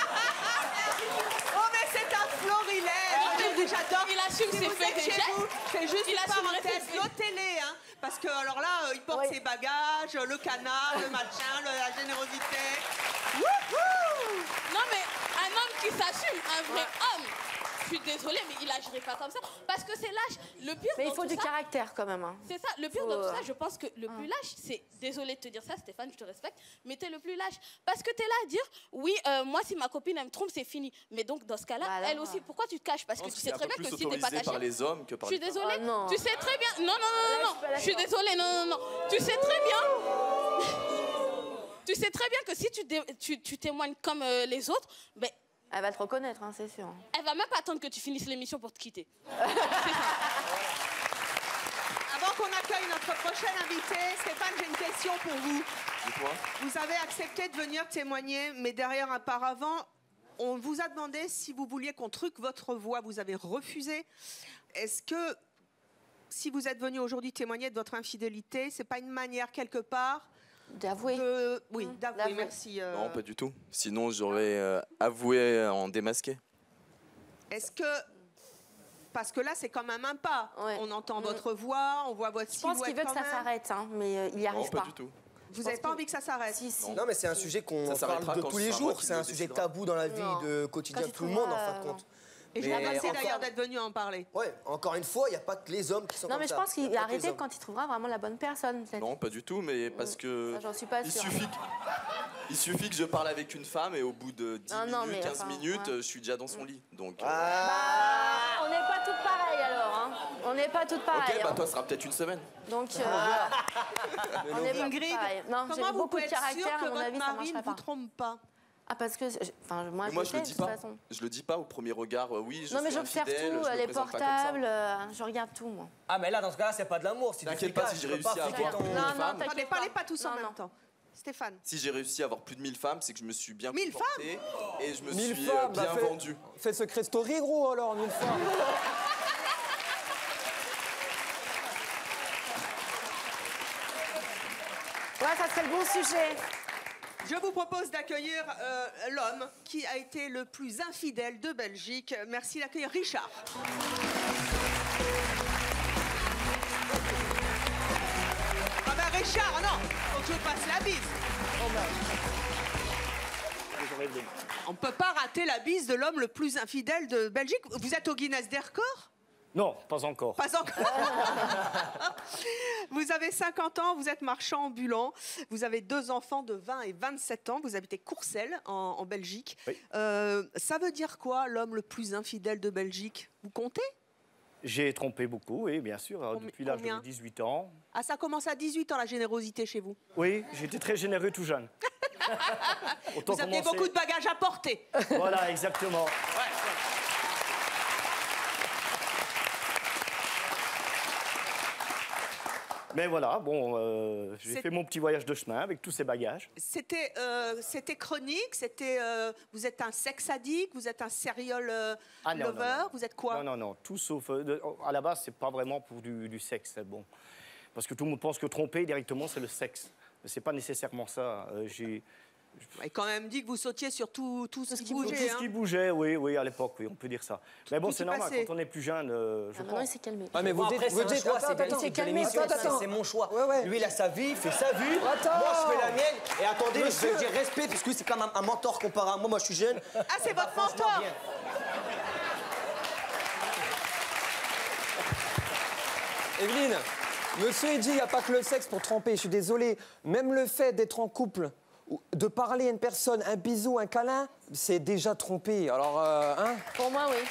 [SPEAKER 1] Oh, mais c'est un florilège. J'adore.
[SPEAKER 11] Il assume ses faits et gestes.
[SPEAKER 1] C'est juste une parenthèse. Notez-les, hein. Parce que, alors là, il porte ses bagages, le canard, le machin, la générosité. Wouhou!
[SPEAKER 11] Non, mais un homme qui s'assume, un vrai homme. Je suis désolée, mais il agirait pas comme ça. Parce que c'est lâche. Le pire
[SPEAKER 9] mais il faut du caractère quand même. Hein.
[SPEAKER 11] C'est ça. Le pire de tout ça, je pense que le plus lâche, c'est... Désolée de te dire ça, Stéphane, je te respecte, mais t'es le plus lâche. Parce que t'es là à dire, oui, moi, si ma copine, elle me trompe, c'est fini. Mais donc, dans ce cas-là, elle aussi, pourquoi tu te caches? Parce que tu sais très bien que si t'es pas caché...
[SPEAKER 2] par les hommes que par les femmes.
[SPEAKER 11] Je suis désolée. Tu sais très bien... Non. Je suis désolée, non. Tu sais très bien... Tu sais très bien que si tu témoignes comme les autres, ben...
[SPEAKER 9] Elle va te reconnaître, hein, c'est sûr.
[SPEAKER 11] Elle va même pas attendre que tu finisses l'émission pour te quitter.
[SPEAKER 1] Avant qu'on accueille notre prochaine invitée, Stéphane, j'ai une question pour vous.
[SPEAKER 2] Dis-toi.
[SPEAKER 1] Vous avez accepté de venir témoigner, mais derrière, auparavant, on vous a demandé si vous vouliez qu'on truque votre voix. Vous avez refusé. Est-ce que, si vous êtes venu aujourd'hui témoigner de votre infidélité, c'est pas une manière quelque part
[SPEAKER 9] d'avouer?
[SPEAKER 1] Oui, d'avouer, merci.
[SPEAKER 2] Non, pas du tout. Sinon, j'aurais avoué en démasqué.
[SPEAKER 1] Est-ce que Parce que là, c'est quand même un pas.
[SPEAKER 9] Ouais.
[SPEAKER 1] On entend votre voix, on voit votre
[SPEAKER 9] Je
[SPEAKER 1] silhouette.
[SPEAKER 9] pense qu'il veut que ça s'arrête, hein, mais il n'y arrive pas.
[SPEAKER 2] Non, pas du tout.
[SPEAKER 1] Vous n'avez pas envie que ça s'arrête?
[SPEAKER 9] Si, si.
[SPEAKER 12] Non, mais c'est un sujet qu'on parle de tous les jours. C'est un sujet tabou dans la vie de quotidien de tout le monde, en fin de compte.
[SPEAKER 1] Et je vous remercie d'ailleurs d'être venu en parler.
[SPEAKER 12] Ouais, encore une fois, il n'y a pas que les hommes qui sont
[SPEAKER 9] Non,
[SPEAKER 12] comme
[SPEAKER 9] mais
[SPEAKER 12] ça.
[SPEAKER 9] je pense qu'il va arrêter quand il trouvera vraiment la bonne personne.
[SPEAKER 2] Non, pas du tout, mais parce que...
[SPEAKER 9] Ça, j'en suis pas
[SPEAKER 2] il
[SPEAKER 9] sûre.
[SPEAKER 2] suffit que je parle avec une femme et au bout de 10
[SPEAKER 9] Non,
[SPEAKER 2] minutes,
[SPEAKER 9] mais
[SPEAKER 2] 15
[SPEAKER 9] enfin,
[SPEAKER 2] minutes,
[SPEAKER 9] ouais.
[SPEAKER 2] je suis déjà dans son lit. Donc,
[SPEAKER 9] Bah, on n'est pas toutes pareilles alors. Hein. On n'est pas toutes pareilles.
[SPEAKER 2] ok, bah
[SPEAKER 9] hein.
[SPEAKER 2] toi, ce sera peut-être une semaine.
[SPEAKER 9] Donc, on est pas toutes pareilles. Non, j'ai
[SPEAKER 1] Comment vous
[SPEAKER 9] beaucoup
[SPEAKER 1] pouvez
[SPEAKER 9] de
[SPEAKER 1] être sûr
[SPEAKER 9] caractère,
[SPEAKER 1] que
[SPEAKER 9] à mon
[SPEAKER 1] votre
[SPEAKER 9] avis, ça
[SPEAKER 1] mari
[SPEAKER 9] marcherait
[SPEAKER 1] ne vous
[SPEAKER 9] pas.
[SPEAKER 1] trompe pas?
[SPEAKER 9] Ah, parce que, enfin, moi,
[SPEAKER 2] Mais moi,
[SPEAKER 9] je
[SPEAKER 2] je
[SPEAKER 9] sais,
[SPEAKER 2] le
[SPEAKER 9] de
[SPEAKER 2] dis
[SPEAKER 9] toute
[SPEAKER 2] pas.
[SPEAKER 9] façon.
[SPEAKER 2] Je le dis pas au premier regard. Oui, je
[SPEAKER 9] Non, mais
[SPEAKER 2] suis
[SPEAKER 9] j'observe
[SPEAKER 2] infidèle,
[SPEAKER 9] tout,
[SPEAKER 2] je me
[SPEAKER 9] les
[SPEAKER 2] présente pas comme ça.
[SPEAKER 9] portables, je regarde tout, moi.
[SPEAKER 12] Ah, mais là, dans ce cas-là, c'est pas de l'amour. Si
[SPEAKER 2] T'inquiète pas, si j'ai réussi à avoir plus de 1000 femmes.
[SPEAKER 1] Attendez, parlez pas tous en même temps. Stéphane.
[SPEAKER 2] Si j'ai réussi à avoir plus de 1000 femmes, c'est que je me suis bien
[SPEAKER 1] 1000
[SPEAKER 2] comporté et je me
[SPEAKER 8] 1000
[SPEAKER 2] suis
[SPEAKER 8] femmes,
[SPEAKER 2] bien
[SPEAKER 8] bah,
[SPEAKER 2] vendu.
[SPEAKER 8] Fais Secret Story, gros, alors, 1000 femmes.
[SPEAKER 9] Ouais, ça serait le bon sujet.
[SPEAKER 1] Je vous propose d'accueillir l'homme qui a été le plus infidèle de Belgique. Merci d'accueillir Richard. Ah ben Richard, non, faut que je vous passe la bise. On ne peut pas rater la bise de l'homme le plus infidèle de Belgique. Vous êtes au Guinness des records?
[SPEAKER 13] Non, pas encore.
[SPEAKER 1] Pas encore. Vous avez 50 ans, vous êtes marchand ambulant, vous avez 2 enfants de 20 et 27 ans, vous habitez Courcelles en Belgique.
[SPEAKER 13] Oui.
[SPEAKER 1] Ça veut dire quoi, l'homme le plus infidèle de Belgique? Vous comptez?
[SPEAKER 13] J'ai trompé beaucoup, oui, bien sûr, depuis l'âge de 18 ans.
[SPEAKER 1] Ah, ça commence à 18 ans, la générosité chez vous?
[SPEAKER 13] Oui, j'étais très généreux tout jeune.
[SPEAKER 1] Vous aviez beaucoup de bagages à porter.
[SPEAKER 13] Voilà, exactement. Mais voilà, bon, j'ai fait mon petit voyage de chemin avec tous ces bagages.
[SPEAKER 1] C'était chronique, vous êtes un sex addict, vous êtes un serial lover, vous êtes quoi?
[SPEAKER 13] Non, tout sauf... à la base, c'est pas vraiment pour du sexe, c'est bon. Parce que tout le monde pense que tromper directement, c'est le sexe. Mais c'est pas nécessairement ça. J'ai
[SPEAKER 1] quand même dit que vous sautiez sur tout ce qui bougeait.
[SPEAKER 13] Tout ce qui bougeait, oui, à l'époque, oui, on peut dire ça. Mais bon, c'est normal, quand on est plus jeune, je
[SPEAKER 9] Maintenant, il s'est calmé.
[SPEAKER 12] Ah, mais vous dites,
[SPEAKER 9] Attends.
[SPEAKER 12] c'est mon choix.
[SPEAKER 8] Ouais.
[SPEAKER 12] Lui, il a sa vie, il fait sa vie.
[SPEAKER 8] Attends.
[SPEAKER 12] Moi, je fais la mienne. Et attendez, je vais dire respect, parce que c'est quand même un mentor comparé à moi. Moi, je suis jeune.
[SPEAKER 1] Ah, c'est votre mentor.
[SPEAKER 8] Evelyne, monsieur il dit il n'y a pas que le sexe pour tromper, je suis désolé. Même le fait d'être en couple, de parler à une personne, un bisou, un câlin, c'est déjà tromper. Alors, hein?
[SPEAKER 9] Pour moi, oui.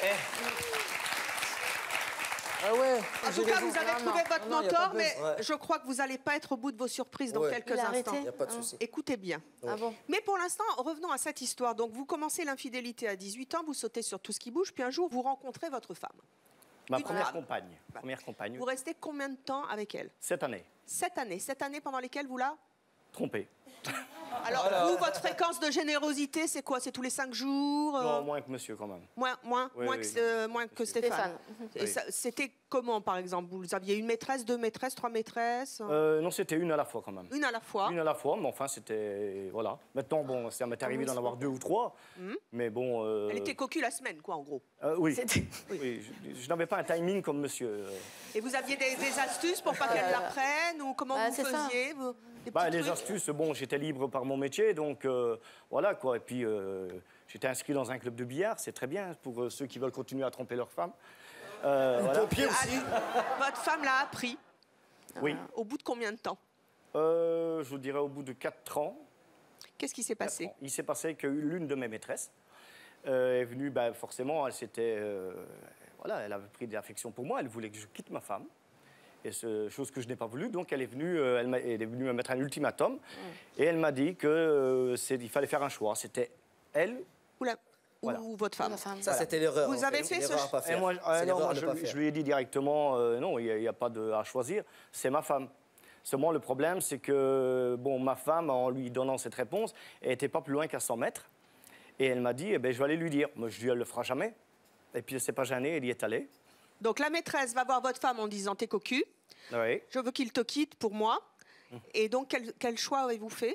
[SPEAKER 8] Ah ouais.
[SPEAKER 1] En tout cas, vous avez trouvé votre
[SPEAKER 8] Non, y a
[SPEAKER 1] mentor,
[SPEAKER 8] pas de
[SPEAKER 1] mais
[SPEAKER 8] buzz.
[SPEAKER 1] je crois que vous n'allez pas être au bout de vos surprises dans
[SPEAKER 12] Ouais.
[SPEAKER 1] quelques
[SPEAKER 9] Il a
[SPEAKER 1] instants.
[SPEAKER 9] arrêté.
[SPEAKER 12] Il n'y a pas de souci.
[SPEAKER 1] Écoutez bien.
[SPEAKER 9] Ah bon?
[SPEAKER 1] Mais pour l'instant, revenons à cette histoire. Donc, vous commencez l'infidélité à 18 ans, vous sautez sur tout ce qui bouge, puis un jour, vous rencontrez votre femme.
[SPEAKER 13] Ma
[SPEAKER 1] Une
[SPEAKER 13] première
[SPEAKER 1] femme.
[SPEAKER 13] compagne. Première compagne.
[SPEAKER 1] Vous restez combien de temps avec elle?
[SPEAKER 13] 7 années.
[SPEAKER 1] 7 années. 7 années pendant lesquelles vous la...
[SPEAKER 13] Trompé.
[SPEAKER 1] Alors, vous, votre fréquence de générosité, c'est quoi? C'est tous les 5 jours?
[SPEAKER 13] Non, moins que monsieur, quand même.
[SPEAKER 1] Moins que Stéphane. Et
[SPEAKER 13] Oui.
[SPEAKER 1] c'était comment, par exemple? Vous aviez une maîtresse, 2 maîtresses, 3 maîtresses?
[SPEAKER 13] Non, c'était une à la fois, quand même.
[SPEAKER 1] Une à la fois?
[SPEAKER 13] Une à la fois, mais enfin, c'était... Voilà. Maintenant, bon, ça m'est arrivé d'en avoir 2 ou 3, mais bon...
[SPEAKER 1] Elle était coquue la semaine, quoi, en gros.
[SPEAKER 13] Oui, oui, je n'avais pas un timing comme monsieur.
[SPEAKER 1] Et vous aviez des astuces pour pas qu'elle l'apprenne? Ou comment vous
[SPEAKER 9] c'est ça.
[SPEAKER 1] faisiez des
[SPEAKER 13] Bah,
[SPEAKER 1] petits
[SPEAKER 13] les
[SPEAKER 1] trucs
[SPEAKER 13] astuces, bon, j'étais libre par mon métier, donc voilà, quoi. Et puis, j'étais inscrit dans un club de billard, c'est très bien pour ceux qui veulent continuer à tromper leur femme. Voilà.
[SPEAKER 12] Pompier aussi.
[SPEAKER 1] Votre femme l'a appris?
[SPEAKER 13] Oui.
[SPEAKER 1] Au bout de combien de temps?
[SPEAKER 13] Je vous dirais au bout de 4 ans.
[SPEAKER 1] Qu'est-ce qui s'est passé?
[SPEAKER 13] Il s'est passé que l'une de mes maîtresses est venue, bah, forcément, elle s'était... voilà, elle avait pris de l'affection pour moi, elle voulait que je quitte ma femme. Et chose que je n'ai pas voulu, donc elle est venue me mettre un ultimatum. Et elle m'a dit qu'il fallait faire un choix. C'était elle
[SPEAKER 1] ou votre femme.
[SPEAKER 12] Ça, c'était l'erreur.
[SPEAKER 1] Vous avez fait ce choix?
[SPEAKER 13] Et moi, je lui ai dit directement, non, il n'y a pas à choisir, c'est ma femme. Seulement, le problème, c'est que bon, ma femme, en lui donnant cette réponse, elle n'était pas plus loin qu'à 100 mètres. Et elle m'a dit, eh ben, je vais aller lui dire. Moi, je lui ai dit, elle ne le fera jamais. Et puis, elle ne s'est pas gênée, elle y est allée.
[SPEAKER 1] Donc, la maîtresse va voir votre femme en disant, t'es cocu,
[SPEAKER 13] Oui.
[SPEAKER 1] je veux qu'il te quitte pour moi. Et donc, quel choix avez-vous fait?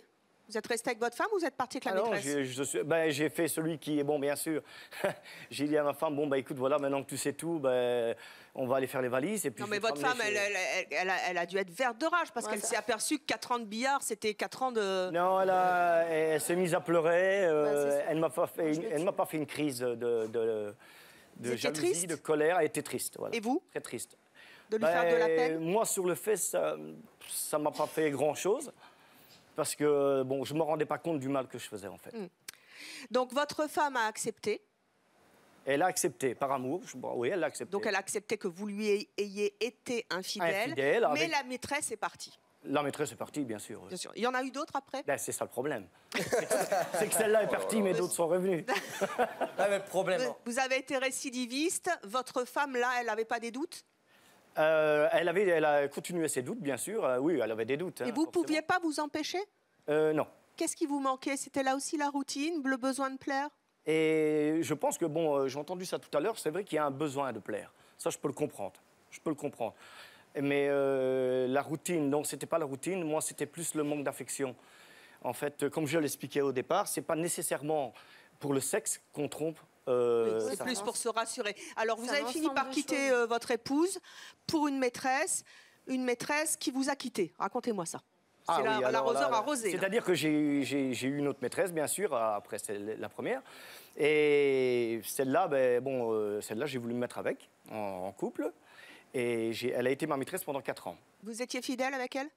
[SPEAKER 1] Vous êtes resté avec votre femme ou vous êtes parti avec la maîtresse?
[SPEAKER 13] Non, j'ai fait celui qui est bon, bien sûr. J'ai dit à ma femme, bon, bah, écoute, voilà, maintenant que tu sais tout, on va aller faire les valises. Et puis
[SPEAKER 1] non, mais votre femme, elle a dû être verte de rage parce qu'elle s'est aperçue que 4 ans de billard, c'était 4 ans de...
[SPEAKER 13] Non, elle s'est mise à pleurer. Elle m'a pas fait une crise de jalousie, de colère. Elle était triste. Voilà.
[SPEAKER 1] Et vous?
[SPEAKER 13] Très triste.
[SPEAKER 1] De lui faire de la peine?
[SPEAKER 13] Moi, sur le fait, ça m'a pas fait grand-chose. Parce que, bon, je me rendais pas compte du mal que je faisais, en fait.
[SPEAKER 1] Donc, votre femme a accepté?
[SPEAKER 13] Elle a accepté, par amour. Oui, elle a accepté.
[SPEAKER 1] Donc, elle a accepté que vous lui ayez été infidèle. Mais la maîtresse est partie.
[SPEAKER 13] La maîtresse est partie, bien sûr.
[SPEAKER 1] Bien sûr. Il y en a eu d'autres après?
[SPEAKER 13] C'est ça le problème. C'est que celle-là est partie, mais d'autres sont revenus.
[SPEAKER 1] Vous avez été récidiviste. Votre femme, là, elle n'avait pas des doutes?
[SPEAKER 13] Elle a continué ses doutes, bien sûr. Oui, elle avait des doutes.
[SPEAKER 1] Et vous ne pouviez pas vous empêcher?
[SPEAKER 13] Non.
[SPEAKER 1] Qu'est-ce qui vous manquait? C'était là aussi la routine, le besoin de plaire?
[SPEAKER 13] Et je pense que, bon, j'ai entendu ça tout à l'heure, c'est vrai qu'il y a un besoin de plaire. Ça, je peux le comprendre. Mais la routine, donc, c'était pas la routine. Moi, c'était plus le manque d'affection. En fait, comme je l'expliquais au départ, c'est pas nécessairement pour le sexe qu'on trompe.
[SPEAKER 1] C'est plus pour se rassurer. Alors, vous avez fini par quitter votre épouse pour une maîtresse qui vous a quitté. Racontez-moi ça. C'est l'arroseur arrosé.
[SPEAKER 13] C'est-à-dire que j'ai eu une autre maîtresse, bien sûr, après la première. Et celle-là, celle-là, j'ai voulu me mettre avec, en couple. Et elle a été ma maîtresse pendant 4 ans.
[SPEAKER 1] Vous étiez fidèle avec elle?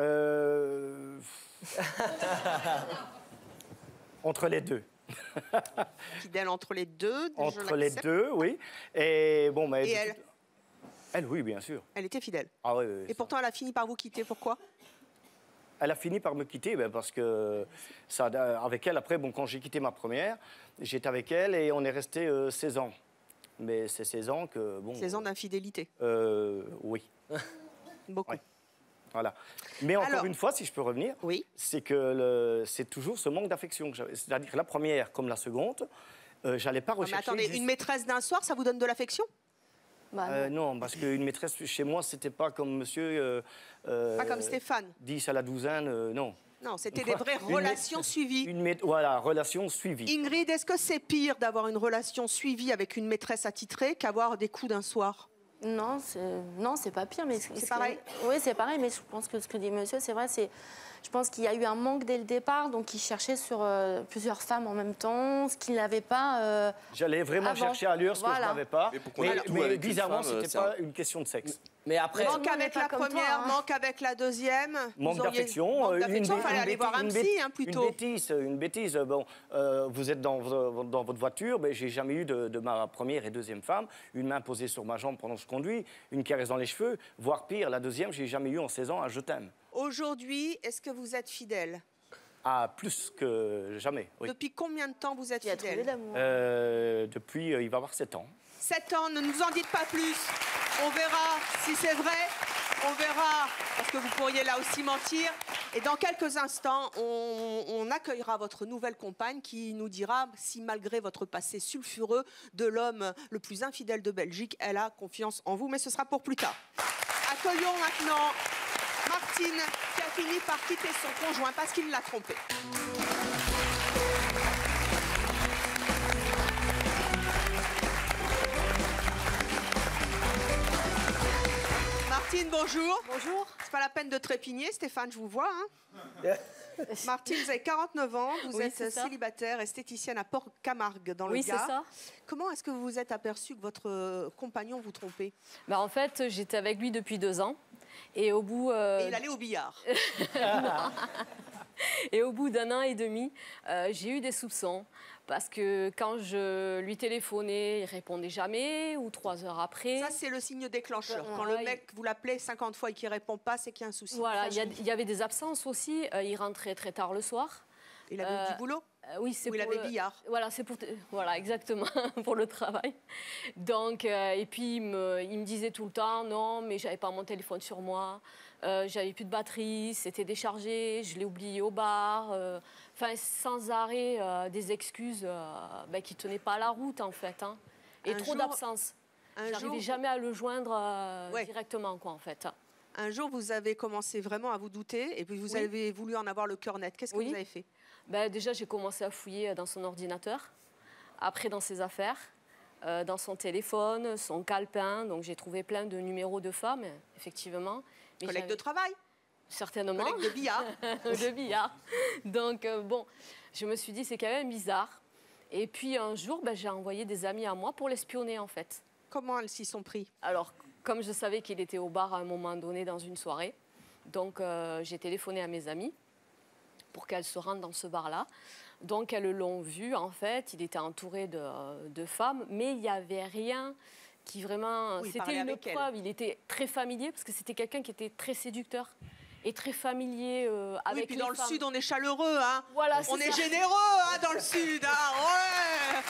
[SPEAKER 13] Entre les deux.
[SPEAKER 1] Fidèle entre les deux?
[SPEAKER 13] Entre les deux, oui. Et bon,
[SPEAKER 1] et elle?
[SPEAKER 13] Elle, oui, bien sûr.
[SPEAKER 1] Elle était fidèle?
[SPEAKER 13] Ah oui,
[SPEAKER 1] Et pourtant, elle a fini par vous quitter. Pourquoi?
[SPEAKER 13] Elle a fini par me quitter parce que avec elle, après, bon, quand j'ai quitté ma première, j'étais avec elle et on est resté 16 ans. Mais c'est 16 ans que... Bon,
[SPEAKER 1] 16 ans d'infidélité?
[SPEAKER 13] Oui.
[SPEAKER 1] Beaucoup.
[SPEAKER 13] Ouais. Voilà. Mais encore une fois, si je peux revenir, c'est que c'est toujours ce manque d'affection. C'est-à-dire la première comme la seconde, j'allais pas rechercher...
[SPEAKER 1] Mais attendez, une maîtresse d'un soir, ça vous donne de l'affection?
[SPEAKER 13] Non, parce qu'une maîtresse chez moi, c'était pas comme monsieur...
[SPEAKER 1] pas comme Stéphane.
[SPEAKER 13] 10 à la douzaine, non.
[SPEAKER 1] Non, c'était des vraies relations suivies.
[SPEAKER 13] Voilà, relations suivies.
[SPEAKER 1] Ingrid, est-ce que c'est pire d'avoir une relation suivie avec une maîtresse attitrée qu'avoir des coups d'un soir?
[SPEAKER 9] Non, c'est pas pire.
[SPEAKER 1] C'est pareil?
[SPEAKER 9] Oui, c'est pareil, mais je pense que ce que dit monsieur, c'est vrai, je pense qu'il y a eu un manque dès le départ, donc il cherchait sur plusieurs femmes en même temps, ce qu'il n'avait pas
[SPEAKER 13] J'allais vraiment chercher ailleurs ce que je n'avais pas.
[SPEAKER 2] Mais
[SPEAKER 13] bizarrement, ce n'était pas une question de sexe.
[SPEAKER 3] Mais après,
[SPEAKER 1] manque avec la première, manque avec la deuxième.
[SPEAKER 13] Manque d'affection.
[SPEAKER 1] Il fallait aller voir un psy, plutôt.
[SPEAKER 13] Une bêtise. Bon, vous êtes dans votre voiture, mais j'ai jamais eu de ma première et deuxième femme une main posée sur ma jambe pendant que je conduis, une caresse dans les cheveux, voire pire, la deuxième, j'ai jamais eu en 16 ans un je t'aime.
[SPEAKER 1] Aujourd'hui, est-ce que vous êtes fidèle?
[SPEAKER 13] Ah, plus que jamais, oui.
[SPEAKER 1] Depuis combien de temps vous êtes fidèle?
[SPEAKER 13] Depuis, il va y avoir 7 ans.
[SPEAKER 1] 7 ans, ne nous en dites pas plus. On verra si c'est vrai. On verra, parce que vous pourriez là aussi mentir. Et dans quelques instants, on accueillera votre nouvelle compagne qui nous dira si, malgré votre passé sulfureux de l'homme le plus infidèle de Belgique, elle a confiance en vous. Mais ce sera pour plus tard. Accueillons maintenant Martine, qui a fini par quitter son conjoint parce qu'il l'a trompée. Martine, bonjour.
[SPEAKER 14] Bonjour.
[SPEAKER 1] C'est pas la peine de trépigner, Stéphane, je vous vois. Hein. Martine, vous avez 49 ans, vous êtes célibataire, esthéticienne à Port-Camargue dans le Gard.
[SPEAKER 14] Oui, c'est ça.
[SPEAKER 1] Comment est-ce que vous vous êtes aperçu que votre compagnon vous trompait?
[SPEAKER 14] En fait, j'étais avec lui depuis 2 ans. Et au bout...
[SPEAKER 1] Et il allait au billard.
[SPEAKER 14] Et au bout d'1 an et demi, j'ai eu des soupçons. Parce que quand je lui téléphonais, il répondait jamais, ou 3 heures après.
[SPEAKER 1] Ça, c'est le signe déclencheur. Quand le mec, vous l'appelez 50 fois et qu'il ne répond pas, c'est qu'il y a un souci.
[SPEAKER 14] Voilà, il y avait des absences aussi. Il rentrait très tard le soir.
[SPEAKER 1] Il avait du boulot?
[SPEAKER 14] Oui, c'est
[SPEAKER 1] pour il avait billard.
[SPEAKER 14] Voilà, c'est pour voilà, exactement, pour le travail. Donc, et puis il me disait tout le temps, non, mais j'avais pas mon téléphone sur moi, j'avais plus de batterie, c'était déchargé, je l'ai oublié au bar. Enfin, sans arrêt, des excuses qui tenaient pas la route en fait, hein. Et trop d'absence. J'arrivais jamais à le joindre directement, quoi, en fait.
[SPEAKER 1] Un jour, vous avez commencé vraiment à vous douter et puis vous avez voulu en avoir le cœur net. Qu'est-ce que vous avez fait?
[SPEAKER 14] Déjà, j'ai commencé à fouiller dans son ordinateur, après dans ses affaires, dans son téléphone, son calepin. Donc, j'ai trouvé plein de numéros de femmes, effectivement.
[SPEAKER 1] Collègue de travail?
[SPEAKER 14] Certainement.
[SPEAKER 1] Collègue de billard.
[SPEAKER 14] De billard. Donc, bon, je me suis dit, c'est quand même bizarre. Et puis, un jour, j'ai envoyé des amis à moi pour l'espionner, en fait.
[SPEAKER 1] Comment elles s'y sont pris?
[SPEAKER 14] Alors, comme je savais qu'il était au bar à un moment donné dans une soirée, donc j'ai téléphoné à mes amis pour qu'elles se rendent dans ce bar-là. Donc, elles l'ont vu, en fait. Il était entouré de femmes, mais il n'y avait rien qui vraiment... C'était une preuve. Il était très familier, parce que c'était quelqu'un qui était très séducteur et très familier avec
[SPEAKER 1] puis
[SPEAKER 14] les
[SPEAKER 1] dans le
[SPEAKER 14] femmes.
[SPEAKER 1] Sud, on est chaleureux, hein.
[SPEAKER 14] Voilà,
[SPEAKER 1] on est
[SPEAKER 14] ça.
[SPEAKER 1] généreux, hein, dans le Sud, hein. Ouais.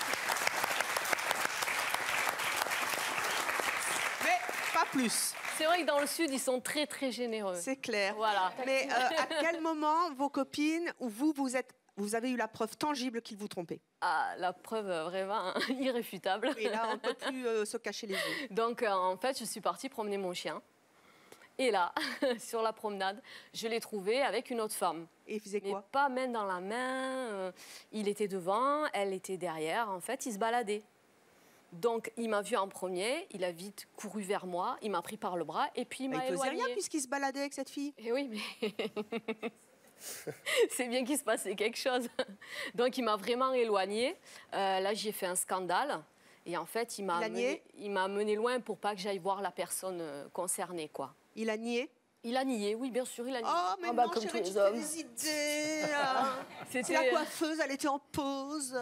[SPEAKER 1] Mais pas plus.
[SPEAKER 14] C'est vrai que dans le Sud, ils sont très, très généreux.
[SPEAKER 1] C'est clair.
[SPEAKER 14] Voilà.
[SPEAKER 1] Mais à quel moment, vos copines ou vous avez eu la preuve tangible qu'ils vous trompaient?
[SPEAKER 14] Ah, la preuve vraiment irréfutable.
[SPEAKER 1] Et là, on ne peut plus se cacher les yeux.
[SPEAKER 14] Donc, en fait, je suis partie promener mon chien. Et là, sur la promenade, je l'ai trouvé avec une autre femme.
[SPEAKER 1] Et il faisait quoi?
[SPEAKER 14] Mais pas main dans la main. Il était devant, elle était derrière. En fait, ils se baladaient. Donc, il m'a vu en premier, il a vite couru vers moi, il m'a pris par le bras et puis il m'a éloigné.
[SPEAKER 1] Il faisait rien puisqu'il se baladait avec cette fille.
[SPEAKER 14] Eh oui, mais c'est bien qu'il se passait quelque chose. Donc, il m'a vraiment éloignée. Là, j'ai fait un scandale. Et en fait, il m'a mené loin pour pas que j'aille voir la personne concernée, quoi.
[SPEAKER 1] Il a nié?
[SPEAKER 14] Il a nié, oui, bien sûr, il a nié.
[SPEAKER 1] Oh, mais non,
[SPEAKER 14] comme
[SPEAKER 1] chérie,
[SPEAKER 14] tous
[SPEAKER 1] tu
[SPEAKER 14] les
[SPEAKER 1] fais
[SPEAKER 14] hommes.
[SPEAKER 1] des idées. C'est la coiffeuse, elle était en pause.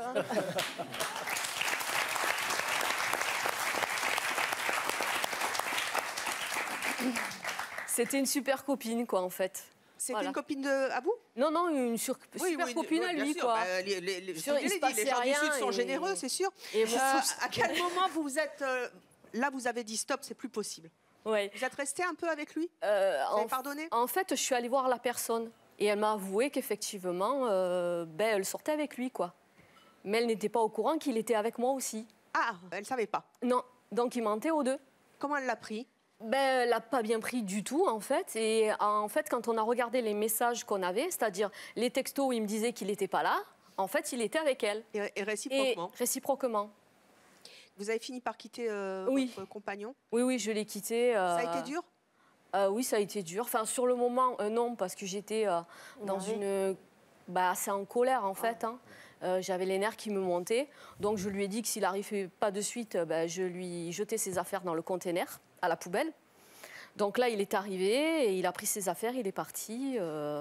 [SPEAKER 14] C'était une super copine, quoi, en fait.
[SPEAKER 1] C'était une copine à vous?
[SPEAKER 14] Non, non, une super copine à lui, quoi.
[SPEAKER 1] Les gens du Sud sont généreux, c'est sûr.
[SPEAKER 14] Et
[SPEAKER 1] à quel moment vous êtes... là, vous avez dit stop, c'est plus possible.
[SPEAKER 14] Ouais.
[SPEAKER 1] Vous êtes resté un peu avec lui? Vous avez pardonné?
[SPEAKER 14] En fait, je suis allée voir la personne. Et elle m'a avoué qu'effectivement, elle sortait avec lui, quoi. Mais elle n'était pas au courant qu'il était avec moi aussi.
[SPEAKER 1] Ah, elle ne savait pas?
[SPEAKER 14] Non, donc il mentait aux deux.
[SPEAKER 1] Comment elle l'a pris?
[SPEAKER 14] Elle l'a pas bien pris du tout, en fait. Et en fait, quand on a regardé les messages qu'on avait, c'est-à-dire les textos où il me disait qu'il n'était pas là, en fait, il était avec elle.
[SPEAKER 1] Et réciproquement?
[SPEAKER 14] Et réciproquement.
[SPEAKER 1] Vous avez fini par quitter votre compagnon?
[SPEAKER 14] Oui, oui, je l'ai quitté.
[SPEAKER 1] Ça a été dur?
[SPEAKER 14] Oui, ça a été dur. Enfin, sur le moment, non, parce que j'étais dans une... assez en colère, en fait. Hein. J'avais les nerfs qui me montaient. Donc, je lui ai dit que s'il n'arrivait pas de suite, je lui jetais ses affaires dans le container, à la poubelle. Donc là, il est arrivé et il a pris ses affaires, il est parti.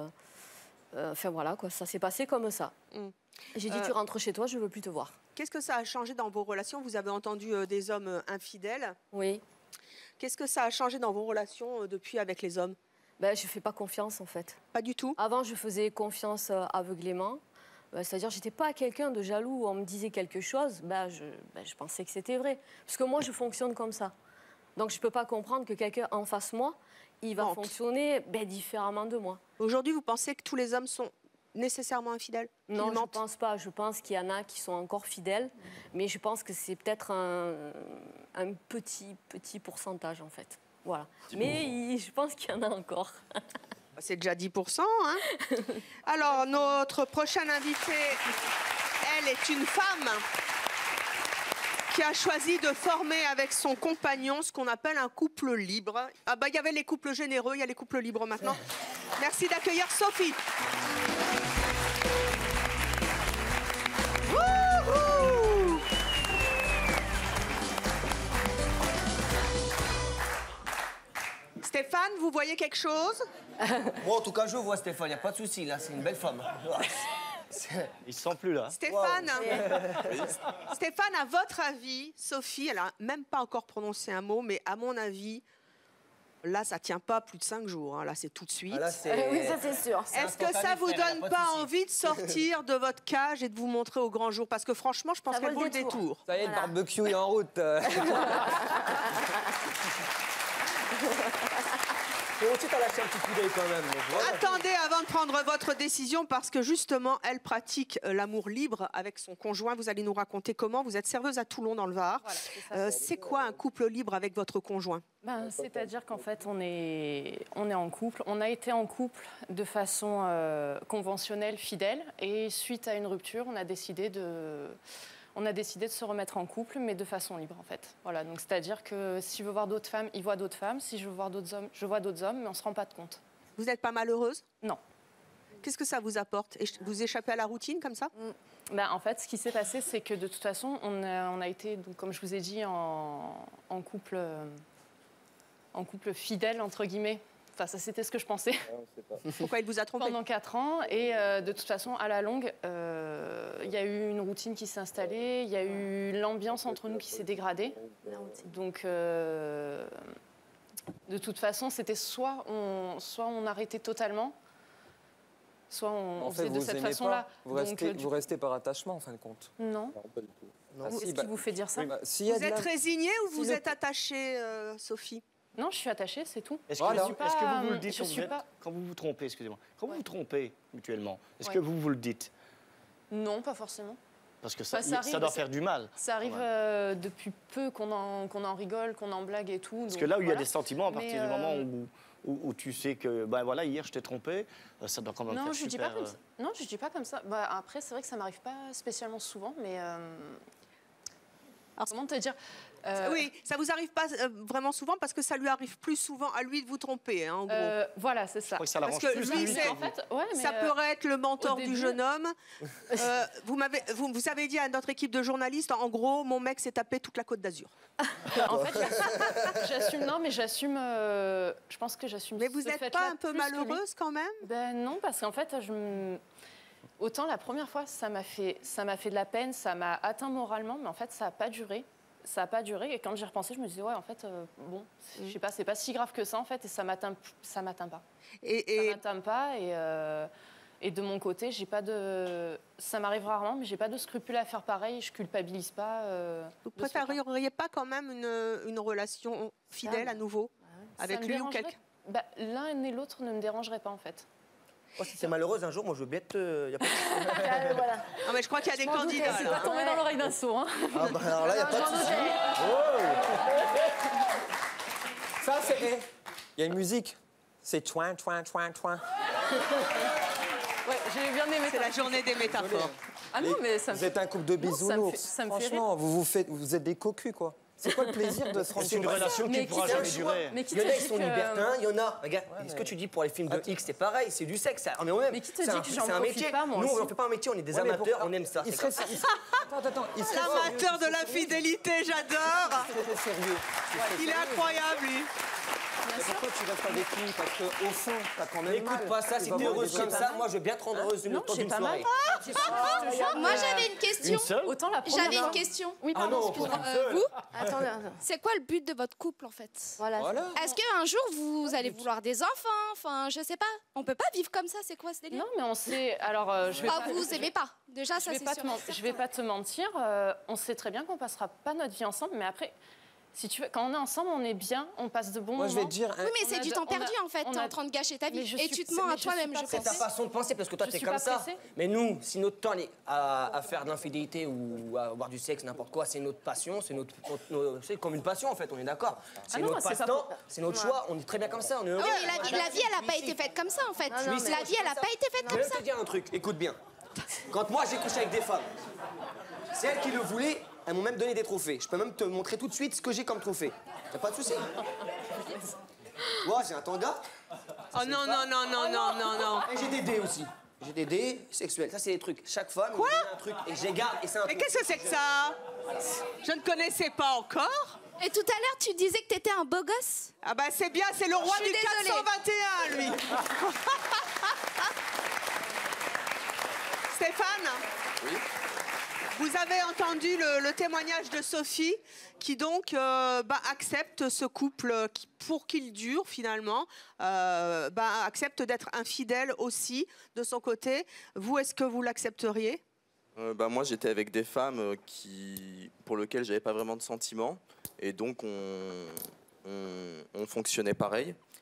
[SPEAKER 14] Enfin, voilà, quoi. Ça s'est passé comme ça. J'ai dit, tu rentres chez toi, je ne veux plus te voir.
[SPEAKER 1] Qu'est-ce que ça a changé dans vos relations? Vous avez entendu des hommes infidèles.
[SPEAKER 14] Oui.
[SPEAKER 1] Qu'est-ce que ça a changé dans vos relations depuis avec les hommes?
[SPEAKER 14] Je ne fais pas confiance, en fait.
[SPEAKER 1] Pas du tout?
[SPEAKER 14] Avant, je faisais confiance aveuglément. C'est-à-dire, je n'étais pas quelqu'un de jaloux. On me disait quelque chose, je pensais que c'était vrai. Parce que moi, je fonctionne comme ça. Donc, je ne peux pas comprendre que quelqu'un en face de moi, il va fonctionner différemment de moi.
[SPEAKER 1] Aujourd'hui, vous pensez que tous les hommes sont nécessairement infidèles?
[SPEAKER 14] Non, je ne pense pas. Je pense qu'il y en a qui sont encore fidèles, mais je pense que c'est peut-être un petit pourcentage, en fait. Voilà. Mais je pense qu'il y en a encore.
[SPEAKER 1] C'est déjà 10%. Hein. Alors, notre prochaine invitée, elle est une femme qui a choisi de former avec son compagnon ce qu'on appelle un couple libre. Il y avait les couples généreux, il y a les couples libres maintenant. Merci d'accueillir Sophie. Wouhou! Stéphane, vous voyez quelque chose?
[SPEAKER 12] Moi, en tout cas, je vois Stéphane, il n'y a pas de souci, là, c'est une belle femme.
[SPEAKER 13] Ils ne sont plus là.
[SPEAKER 1] Stéphane, Stéphane, à votre avis, Sophie, elle n'a même pas encore prononcé un mot, mais à mon avis, là, ça ne tient pas plus de 5 jours. Hein. Là, c'est tout de suite.
[SPEAKER 14] Oui, ça, c'est sûr.
[SPEAKER 1] Est-ce que ça ne vous donne pas envie de sortir de votre cage et de vous montrer au grand jour? Parce que franchement, je pense qu'elle vaut le détour.
[SPEAKER 8] Ça y est, le barbecue est en route.
[SPEAKER 12] Faut aussi t'as lâché un petit coup d'œil quand même. Voilà.
[SPEAKER 1] Attendez avant de prendre votre décision parce que justement, elle pratique l'amour libre avec son conjoint. Vous allez nous raconter comment. Vous êtes serveuse à Toulon dans le Var. Voilà, c'est quoi un couple libre avec votre conjoint?
[SPEAKER 15] C'est-à-dire qu'en fait, on est en couple. On a été en couple de façon conventionnelle, fidèle. Et suite à une rupture, on a décidé de se remettre en couple, mais de façon libre, en fait. Voilà, donc c'est-à-dire que si je veux voir d'autres femmes, il voit d'autres femmes. Si je veux voir d'autres hommes, je vois d'autres hommes, mais on ne se rend pas de compte.
[SPEAKER 1] Vous n'êtes pas malheureuse?
[SPEAKER 15] Non.
[SPEAKER 1] Qu'est-ce que ça vous apporte? Vous échappez à la routine comme ça?
[SPEAKER 15] En fait, ce qui s'est passé, c'est que de toute façon, on a été, donc, comme je vous ai dit, en couple fidèle, entre guillemets. Enfin, ça, c'était ce que je pensais.
[SPEAKER 1] Pourquoi il vous a trompé?
[SPEAKER 15] Pendant 4 ans. Et de toute façon, à la longue, il y a eu une routine qui s'est installée. Il y a eu l'ambiance entre nous qui s'est dégradée. Donc, de toute façon, c'était soit on arrêtait totalement, soit on faisait de cette façon-là.
[SPEAKER 8] Vous restez par attachement, en fin de compte?
[SPEAKER 15] Non.
[SPEAKER 8] Pas du tout.
[SPEAKER 15] Qu'est-ce qui vous fait dire ça?
[SPEAKER 1] Vous êtes résignée ou vous êtes attachée, Sophie?
[SPEAKER 15] Non, je suis attachée, c'est tout.
[SPEAKER 13] Est-ce que vous le dites quand vous vous trompez, excusez-moi, quand vous vous trompez mutuellement, est-ce que vous le dites?
[SPEAKER 15] Non, pas forcément.
[SPEAKER 13] Parce que ça doit faire du mal.
[SPEAKER 15] Ça arrive depuis peu qu'on en rigole, qu'on en blague et tout.
[SPEAKER 13] Parce que là où il y a des sentiments, à partir du moment où tu sais que, voilà, hier je t'ai trompé, ça doit quand même faire super...
[SPEAKER 15] Non, je dis pas comme ça. Après, c'est vrai que ça m'arrive pas spécialement souvent, mais... comment te dire
[SPEAKER 1] Oui, ça vous arrive pas vraiment souvent parce que ça lui arrive plus souvent à lui de vous tromper, hein, en gros.
[SPEAKER 15] Voilà, c'est ça.
[SPEAKER 1] Parce que lui, ça pourrait être le mentor du jeune homme. Vous avez dit à notre équipe de journalistes, en gros, mon mec s'est tapé toute la Côte d'Azur.
[SPEAKER 15] En fait, j'assume. Non, mais j'assume. Je pense que j'assume.
[SPEAKER 1] Mais vous n'êtes pas un peu malheureuse quand même?
[SPEAKER 15] Non, parce qu'en fait, autant la première fois, ça m'a fait de la peine, ça m'a atteint moralement, mais en fait, ça n'a pas duré. Ça n'a pas duré. Et quand j'y repensais, je me disais, ouais, en fait, je sais pas, c'est pas si grave que ça, en fait, et ça m'atteint pas. Ça m'atteint pas. Et de mon côté, j'ai pas de. Ça m'arrive rarement, mais j'ai pas de scrupules à faire pareil. Je culpabilise pas.
[SPEAKER 1] Vous préféreriez pas quand même une relation fidèle à nouveau avec lui ou quelqu'un?
[SPEAKER 15] L'un et l'autre ne me dérangeraient pas, en fait.
[SPEAKER 12] Oh, si c'est malheureuse un jour, moi je veux bien te. Y a pas de...
[SPEAKER 1] voilà. Non, mais je crois qu'il y a des candidats.
[SPEAKER 15] C'est pas tombé dans l'oreille d'un sourd. Hein.
[SPEAKER 12] Ah bah alors là, il n'y a pas de souci.
[SPEAKER 8] Ça, c'est. Il y a une musique. C'est tchoin, tchoin, tchoin, tchoin.
[SPEAKER 15] Ouais, j'ai bien aimé.
[SPEAKER 1] C'est la journée des métaphores.
[SPEAKER 15] Ah non, mais ça me
[SPEAKER 8] Vous êtes un couple de bisounours.
[SPEAKER 15] Ça me fait
[SPEAKER 8] Franchement, vous êtes des cocus, quoi. C'est quoi le plaisir de se rendre compte?
[SPEAKER 13] C'est une relation qui ne pourra jamais durer.
[SPEAKER 12] Il y en a qui sont libertins, il y en a. Regarde, ce que tu dis pour les films de X, c'est pareil, c'est du sexe.
[SPEAKER 15] Mais qui te dit que j'en profite pas, moi aussi?
[SPEAKER 12] Nous, on ne fait pas un métier, on est des amateurs, on aime ça.
[SPEAKER 1] L'amateur de la fidélité, j'adore. Il est incroyable, lui.
[SPEAKER 8] Pourquoi tu restes avec lui? Parce qu'au fond, t'as quand même.
[SPEAKER 12] Écoute pas ça, si t'es heureuse comme ça, moi je veux bien te rendre heureuse une soirée.
[SPEAKER 16] Moi j'avais une question. J'avais une question.
[SPEAKER 15] Oui, pardon, excuse-moi.
[SPEAKER 16] Vous c'est quoi le but de votre couple en fait?
[SPEAKER 9] Voilà.
[SPEAKER 16] Est-ce qu'un jour vous allez vouloir des enfants? Enfin, je sais pas. On peut pas vivre comme ça, c'est quoi ce délire?
[SPEAKER 15] Non, mais on sait. Alors, je vais pas.
[SPEAKER 16] Vous aimez pas? Déjà, ça c'est sûr.
[SPEAKER 15] Je vais pas te mentir. On sait très bien qu'on passera pas notre vie ensemble, mais après. Si tu veux, quand on est ensemble, on est bien, on passe de bons moments.
[SPEAKER 8] Moi, je vais te dire...
[SPEAKER 16] Oui, mais c'est du temps perdu, en fait. T'es en train de gâcher ta vie. Et tu te mens à toi-même, je pense.
[SPEAKER 12] C'est ta façon de penser, parce que toi, t'es comme ça. Mais nous, si notre temps est à faire de l'infidélité ou à avoir du sexe, n'importe quoi, c'est notre passion, c'est comme une passion, en fait, on est d'accord. C'est notre passe-temps, c'est notre choix, on est très bien comme ça, on est heureux.
[SPEAKER 16] Oui, mais la vie, elle a pas été faite comme ça, en fait. La vie, elle a pas été faite comme ça.
[SPEAKER 12] Je vais te dire un truc, écoute bien. Quand moi, j'ai couché avec des femmes, c'est elles qui le voulaient. Elles m'ont même donné des trophées. Je peux même te montrer tout de suite ce que j'ai comme trophée. Y'a pas de souci. Ouais, j'ai un tanga.
[SPEAKER 1] Oh non, non, non, non, non, non, non.
[SPEAKER 12] Et j'ai des dés aussi. J'ai des dés sexuels. Ça, c'est des trucs. Chaque femme,
[SPEAKER 1] quoi?
[SPEAKER 12] Un truc. Et je les garde. Et c'est un
[SPEAKER 1] Mais qu'est-ce que c'est que ça? Je ne connaissais pas encore.
[SPEAKER 16] Et tout à l'heure, tu disais que t'étais un beau gosse.
[SPEAKER 1] Ah bah c'est bien, c'est le roi du 421, lui. Stéphane?
[SPEAKER 2] Oui.
[SPEAKER 1] Vous avez entendu le témoignage de Sophie qui donc accepte ce couple pour qu'il dure finalement, accepte d'être infidèle aussi de son côté. Vous, est-ce que vous l'accepteriez?
[SPEAKER 2] Moi, j'étais avec des femmes pour lesquelles j'avais pas vraiment de sentiments et donc on fonctionnait pareil.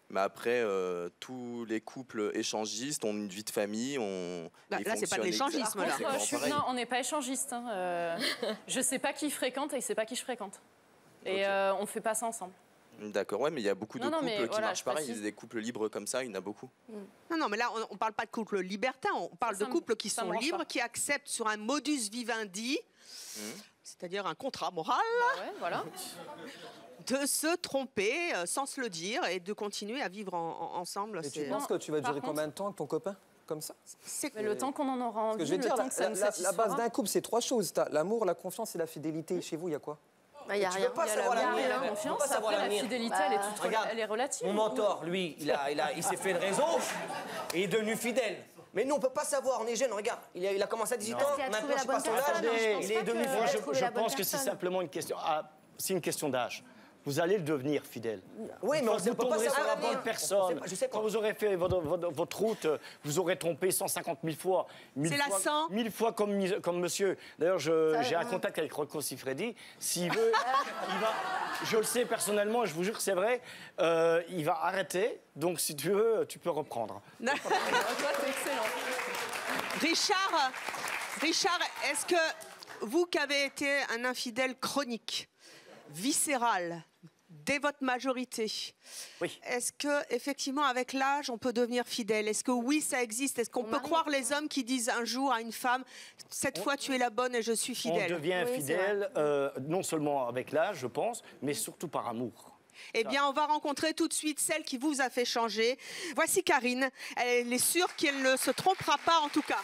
[SPEAKER 2] Mais après, tous les couples échangistes ont une vie de famille.
[SPEAKER 1] Là, c'est pas de l'échangisme.
[SPEAKER 15] Non, on n'est pas échangiste. Hein. Je sais pas qui fréquente et il sait pas qui je fréquente. Et on fait pas ça ensemble.
[SPEAKER 2] D'accord, ouais, mais il y a beaucoup de couples qui
[SPEAKER 15] voilà,
[SPEAKER 2] marchent pareil. Il y a des couples libres comme ça, il y en a beaucoup.
[SPEAKER 1] Non, mais là, on ne parle pas de couples libertins, on parle de couples qui sont libres, qui acceptent sur un modus vivendi, c'est-à-dire un contrat moral,
[SPEAKER 15] voilà.
[SPEAKER 1] de se tromper sans se le dire et de continuer à vivre ensemble.
[SPEAKER 8] Et tu penses que tu vas durer combien de temps avec ton copain comme ça?
[SPEAKER 15] Mais le temps qu'on en aura envie,
[SPEAKER 8] je veux dire,
[SPEAKER 15] temps que ça nous satisfera.
[SPEAKER 8] la base d'un couple, c'est 3 choses. T'as l'amour, la confiance et la fidélité. Chez vous, il y a quoi?
[SPEAKER 9] Il y a rien.
[SPEAKER 15] Il y a la confiance, après la fidélité, elle est relative.
[SPEAKER 12] Mon mentor, lui, il s'est fait une raison et il est devenu fidèle. Mais nous, on ne peut pas savoir, on est jeunes, regarde. Il a commencé à 18 ans, maintenant, je sais pas son âge, il est devenu fidèle.
[SPEAKER 13] Je pense que c'est simplement une question. C'est une question d'âge. Vous allez le devenir fidèle.
[SPEAKER 12] Oui, mais on ne peut pas savoir
[SPEAKER 13] sur la bonne personne.
[SPEAKER 12] Je sais pas.
[SPEAKER 13] Quand vous aurez fait votre route, vous aurez trompé 150 000 fois.
[SPEAKER 1] C'est la 100.
[SPEAKER 13] 1000 fois comme monsieur. D'ailleurs, j'ai un contact avec Rocco Siffredi. S'il veut, il va. Je le sais personnellement, je vous jure que c'est vrai. Il va arrêter. Donc, si tu veux, tu peux reprendre.
[SPEAKER 15] Toi, c'est excellent.
[SPEAKER 1] Richard, est-ce que vous qui avez été un infidèle chronique, viscéral, dès votre majorité.
[SPEAKER 13] Oui.
[SPEAKER 1] Est-ce que effectivement avec l'âge on peut devenir fidèle? Est-ce que oui ça existe? Est-ce qu'on peut croire les hommes qui disent un jour à une femme cette fois tu es la bonne et je suis fidèle?
[SPEAKER 13] On devient fidèle non seulement avec l'âge je pense, mais surtout par amour.
[SPEAKER 1] Eh bien, on va rencontrer tout de suite celle qui vous a fait changer. Voici Karine. Elle est sûre qu'elle ne se trompera pas en tout cas.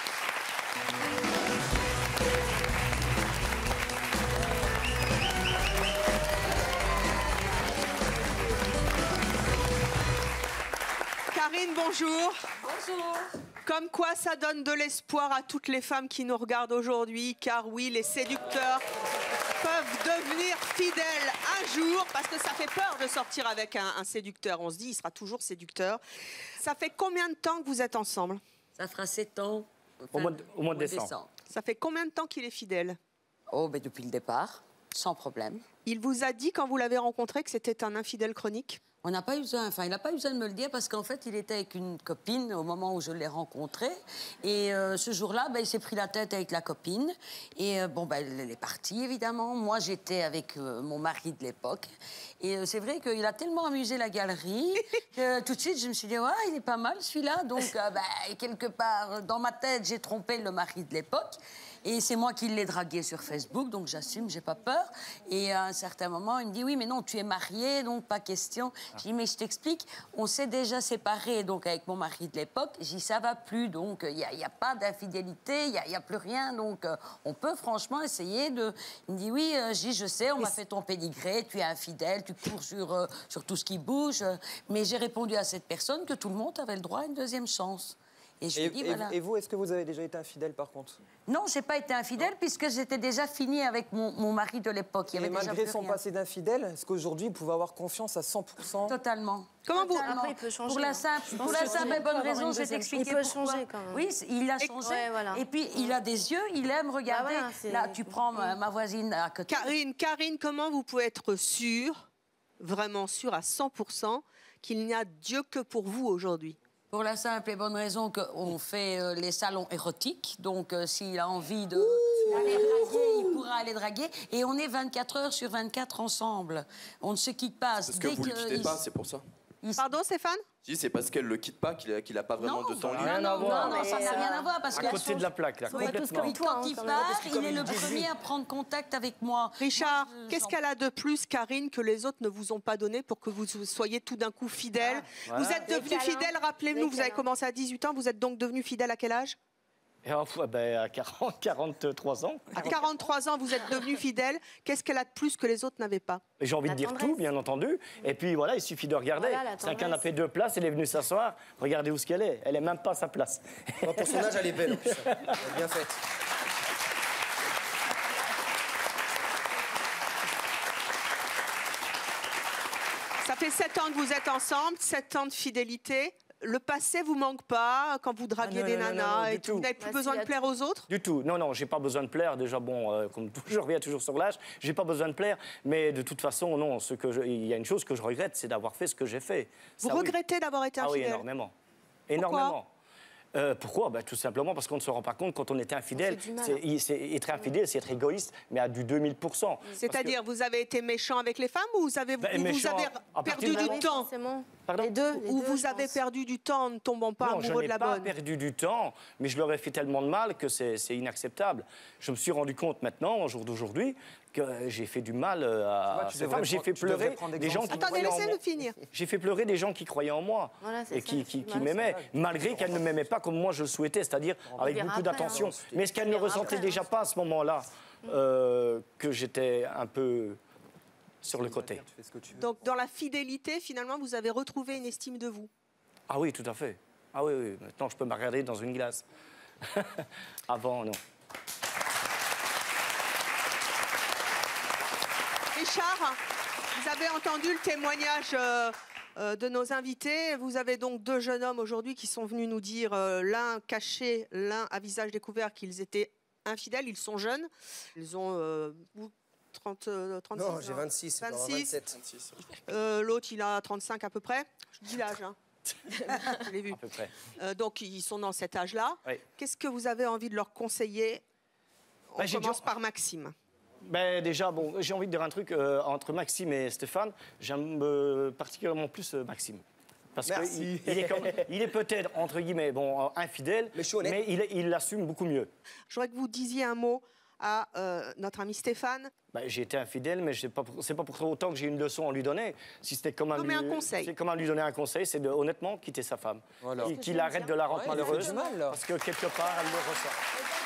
[SPEAKER 1] Karine, bonjour.
[SPEAKER 17] Bonjour.
[SPEAKER 1] Comme quoi ça donne de l'espoir à toutes les femmes qui nous regardent aujourd'hui, car oui, les séducteurs peuvent devenir fidèles un jour, parce que ça fait peur de sortir avec un séducteur. On se dit, il sera toujours séducteur. Ça fait combien de temps que vous êtes ensemble?
[SPEAKER 17] Ça fera 7 ans.
[SPEAKER 13] Au mois de décembre.
[SPEAKER 1] Ça fait combien de temps qu'il est fidèle?
[SPEAKER 17] Oh, ben depuis le départ, sans problème.
[SPEAKER 1] Il vous a dit, quand vous l'avez rencontré, que c'était un infidèle chronique?
[SPEAKER 17] On n'a pas eu besoin, il n'a pas eu besoin de me le dire parce qu'en fait, il était avec une copine au moment où je l'ai rencontré. Et ce jour-là, il s'est pris la tête avec la copine. Et elle est partie, évidemment. Moi, j'étais avec mon mari de l'époque. Et c'est vrai qu'il a tellement amusé la galerie que tout de suite, je me suis dit, ouais, il est pas mal celui-là. Donc, quelque part, dans ma tête, j'ai trompé le mari de l'époque. Et c'est moi qui l'ai dragué sur Facebook, donc j'assume, j'ai pas peur. Et à un certain moment, il me dit, oui, mais non, tu es mariée, donc pas question. Je dis, mais je t'explique, on s'est déjà séparés, donc avec mon mari de l'époque. J'ai dit, ça va plus, donc il n'y a pas d'infidélité, il n'y a plus rien, donc on peut franchement essayer de... Il me dit, oui, je sais, on m'a fait ton pédigré, tu es infidèle, tu cours sur tout ce qui bouge. Mais j'ai répondu à cette personne que tout le monde avait le droit à une deuxième chance.
[SPEAKER 8] Et vous, est-ce que vous avez déjà été infidèle par contre?
[SPEAKER 17] Non, je n'ai pas été infidèle puisque j'étais déjà finie avec mon mari de l'époque.
[SPEAKER 8] Et malgré son passé d'infidèle, est-ce qu'aujourd'hui, vous pouvez avoir confiance à 100%?
[SPEAKER 17] Totalement.
[SPEAKER 1] Comment vous...
[SPEAKER 9] Après, il peut changer.
[SPEAKER 17] Pour la simple et bonne raison, je vais t'expliquer pourquoi.
[SPEAKER 9] Il peut changer quand même.
[SPEAKER 17] Oui, il a changé.
[SPEAKER 9] Ouais, voilà.
[SPEAKER 17] Et puis, il a des yeux, il aime regarder. Là, tu prends ma voisine à côté.
[SPEAKER 1] Karine, comment vous pouvez être sûre, vraiment sûre à 100%, qu'il n'y a Dieu que pour vous aujourd'hui?
[SPEAKER 17] Pour la simple et bonne raison qu'on fait les salons érotiques. Donc, s'il a envie d'aller draguer, il pourra aller draguer. Et on est 24 heures sur 24 ensemble. On ne se quitte pas.
[SPEAKER 2] Parce que vous ne le quittez pas, c'est pour ça.
[SPEAKER 1] Pardon, Stéphane?
[SPEAKER 2] Si, c'est parce qu'elle ne le quitte pas, qu'il n'a pas vraiment de temps libre.
[SPEAKER 17] Non, ça n'a rien à voir. Parce
[SPEAKER 13] à côté de la plaque, là, complètement.
[SPEAKER 17] Quand il part, il est le premier à prendre contact avec moi.
[SPEAKER 1] Richard, qu'est-ce qu'elle a de plus, Karine, que les autres ne vous ont pas donné pour que vous soyez tout d'un coup fidèle? Vous êtes devenu fidèle, rappelez-nous, vous avez commencé à 18 ans, vous êtes donc devenu fidèle à quel âge?
[SPEAKER 13] À 43 ans.
[SPEAKER 1] À 43 ans, vous êtes devenu fidèle. Qu'est-ce qu'elle a de plus que les autres n'avaient pas?
[SPEAKER 13] J'ai envie de dire tout, bien entendu. Et puis voilà, il suffit de regarder. C'est un canapé 2 places, elle est venue s'asseoir. Regardez où qu'elle est. Elle n'est même pas à sa place.
[SPEAKER 12] Pour son âge, elle est belle en plus. Elle est bien faite.
[SPEAKER 1] Ça fait 7 ans que vous êtes ensemble, 7 ans de fidélité. Le passé vous manque pas quand vous draguez des nanas et tout. Vous n'avez plus besoin de plaire aux autres?
[SPEAKER 13] Du tout. Non, j'ai pas besoin de plaire. Déjà, bon, comme je reviens toujours sur l'âge, j'ai pas besoin de plaire. Mais de toute façon, non. Il y a une chose que je regrette, c'est d'avoir fait ce que j'ai fait.
[SPEAKER 1] Vous regrettez d'avoir été infidèle?
[SPEAKER 13] Ah oui, énormément. Énormément. Pourquoi? Tout simplement parce qu'on ne se rend pas compte quand on était infidèle. Être infidèle, c'est être égoïste, mais à du 2000%.
[SPEAKER 1] C'est-à-dire, vous avez été méchant avec les femmes ou vous avez perdu du temps?
[SPEAKER 13] Pardon?
[SPEAKER 1] Les deux, ou vous avez perdu du temps en ne tombant pas amoureux de la bonne?
[SPEAKER 13] Je n'ai pas perdu du temps, mais je leur ai fait tellement de mal que c'est inacceptable. Je me suis rendu compte maintenant, au jour d'aujourd'hui, que j'ai fait du mal à ces femmes. J'ai fait pleurer des gens qui croyaient en moi. J'ai fait pleurer des gens qui croyaient en moi et qui m'aimaient, malgré qu'elles ne m'aimaient pas comme moi je le souhaitais, c'est-à-dire avec beaucoup d'attention. Mais est-ce qu'elles ne ressentaient déjà pas à ce moment-là que j'étais un peu sur le côté?
[SPEAKER 1] Donc, dans la fidélité, finalement, vous avez retrouvé une estime de vous?
[SPEAKER 13] Ah oui, tout à fait. Ah oui. Maintenant, je peux me regarder dans une glace. Avant, non.
[SPEAKER 1] Richard, vous avez entendu le témoignage de nos invités. Vous avez donc deux jeunes hommes aujourd'hui qui sont venus nous dire, l'un caché, l'un à visage découvert, qu'ils étaient infidèles. Ils sont jeunes. Ils ont 36
[SPEAKER 3] Non, j'ai 26, 27.
[SPEAKER 1] L'autre, il a 35 à peu près. Je dis l'âge, hein. Je l'ai vu.
[SPEAKER 13] À peu près.
[SPEAKER 1] Donc, ils sont dans cet âge-là.
[SPEAKER 13] Oui.
[SPEAKER 1] Qu'est-ce que vous avez envie de leur conseiller? On commence par Maxime.
[SPEAKER 13] Déjà, j'ai envie de dire un truc. Entre Maxime et Stéphane, j'aime particulièrement plus Maxime. Parce qu'il est peut-être, entre guillemets, infidèle, mais il l'assume beaucoup mieux.
[SPEAKER 1] Je voudrais que vous disiez un mot à notre ami Stéphane.
[SPEAKER 13] J'ai été infidèle, mais c'est pas pour autant que j'ai une leçon à lui donner. Si c'était comme un conseil. C'est comme à lui donner un conseil, c'est de honnêtement quitter sa femme. Voilà. Qu'il arrête de la rendre malheureuse, parce que quelque part, elle le ressent.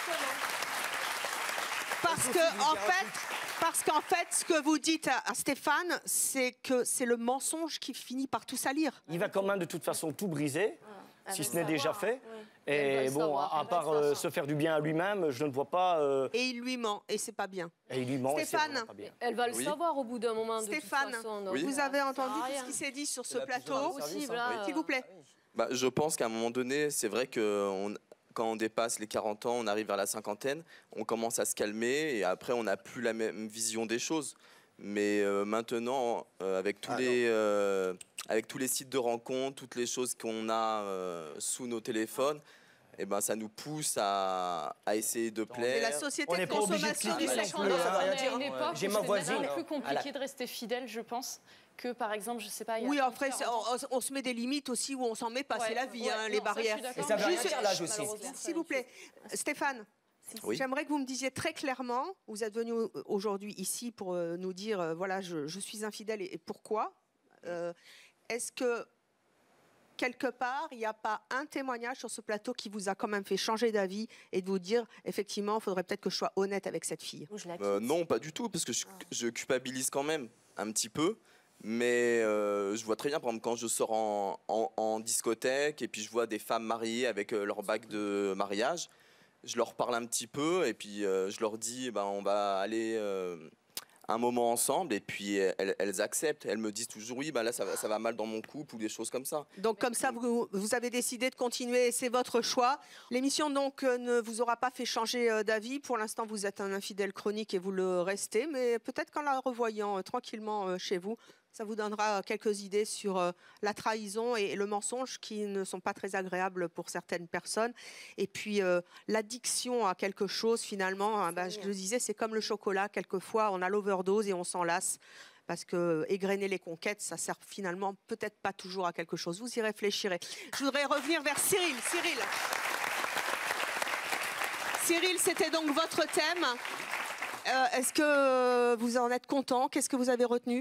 [SPEAKER 1] Parce qu'en fait, ce que vous dites à Stéphane, c'est que c'est le mensonge qui finit par tout salir.
[SPEAKER 13] Il va quand même de toute façon tout briser, si ce n'est déjà fait. Et à part se faire du bien à lui-même, je ne vois pas...
[SPEAKER 1] Et il lui ment, et c'est pas bien.
[SPEAKER 13] Et il lui ment,
[SPEAKER 1] Stéphane,
[SPEAKER 13] et c'est pas bien.
[SPEAKER 14] Elle va le savoir au bout d'un moment.
[SPEAKER 1] Stéphane,
[SPEAKER 14] de toute façon,
[SPEAKER 1] vous avez entendu tout ce qui s'est dit sur ce plateau, s'il vous plaît.
[SPEAKER 2] Je pense qu'à un moment donné, c'est vrai que quand on dépasse les 40 ans, on arrive vers la cinquantaine, on commence à se calmer et après on n'a plus la même vision des choses. Mais maintenant, avec tous les sites de rencontres, toutes les choses qu'on a sous nos téléphones, ça nous pousse à essayer de plaire.
[SPEAKER 1] Et la société de consommation du sexe.
[SPEAKER 15] J'ai ma voisine. C'est plus compliqué de rester fidèle, je pense, que par exemple, je sais pas.
[SPEAKER 1] Oui, après, on se met des limites aussi où on s'en met pas. C'est la vie, les barrières.
[SPEAKER 3] Et ça veut rien dire l'âge aussi.
[SPEAKER 1] S'il vous plaît, Stéphane.
[SPEAKER 2] Oui.
[SPEAKER 1] J'aimerais que vous me disiez très clairement, vous êtes venu aujourd'hui ici pour nous dire, voilà, je suis infidèle et pourquoi. Est-ce que, quelque part, il n'y a pas un témoignage sur ce plateau qui vous a quand même fait changer d'avis et de vous dire, effectivement, il faudrait peut-être que je sois honnête avec cette fille?
[SPEAKER 2] Non, pas du tout, parce que je culpabilise quand même un petit peu. Mais je vois très bien, par exemple, quand je sors en discothèque et puis je vois des femmes mariées avec leur bague de mariage, je leur parle un petit peu et puis je leur dis on va aller un moment ensemble et puis elles acceptent. Elles me disent toujours oui, là ça va mal dans mon couple ou des choses comme ça.
[SPEAKER 1] Donc comme ça, vous avez décidé de continuer, c'est votre choix. L'émission donc ne vous aura pas fait changer d'avis. Pour l'instant, vous êtes un infidèle chronique et vous le restez, mais peut-être qu'en la revoyant tranquillement chez vous, ça vous donnera quelques idées sur la trahison et le mensonge qui ne sont pas très agréables pour certaines personnes. Et puis l'addiction à quelque chose, finalement, je le disais, c'est comme le chocolat. Quelquefois, on a l'overdose et on s'en lasse. Parce que égrener les conquêtes, ça sert finalement peut-être pas toujours à quelque chose. Vous y réfléchirez. Je voudrais revenir vers Cyril. Cyril, c'était donc votre thème. Est-ce que vous en êtes content? Qu'est-ce que vous avez retenu?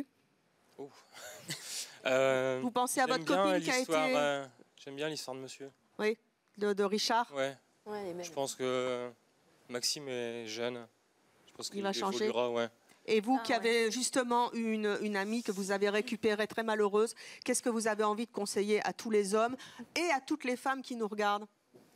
[SPEAKER 1] Vous pensez à votre copine qui a été...
[SPEAKER 4] J'aime bien l'histoire de monsieur.
[SPEAKER 1] Oui, de Richard.
[SPEAKER 4] Ouais. Je pense que Maxime est jeune. Je pense qu'il
[SPEAKER 1] va changer.
[SPEAKER 4] Évoluera, ouais.
[SPEAKER 1] Et vous qui avez justement une amie que vous avez récupérée très malheureuse, qu'est-ce que vous avez envie de conseiller à tous les hommes et à toutes les femmes qui nous regardent?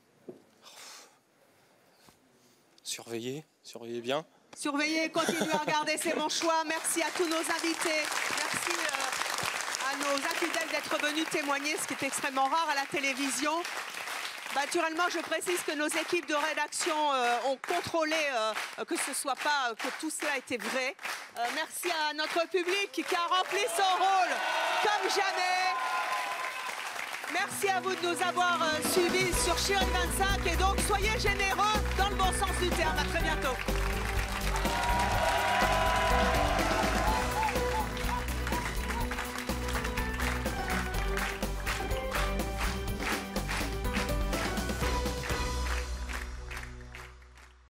[SPEAKER 4] Surveillez bien.
[SPEAKER 1] Surveillez, continuez à regarder, c'est mon choix. Merci à tous nos invités. Merci à nos infidèles d'être venus témoigner, ce qui est extrêmement rare à la télévision. Naturellement, je précise que nos équipes de rédaction ont contrôlé que ce soit pas, que tout cela était vrai. Merci à notre public qui a rempli son rôle comme jamais. Merci à vous de nous avoir suivis sur Chérie 25 et donc soyez généreux dans le bon sens du terme. À très bientôt.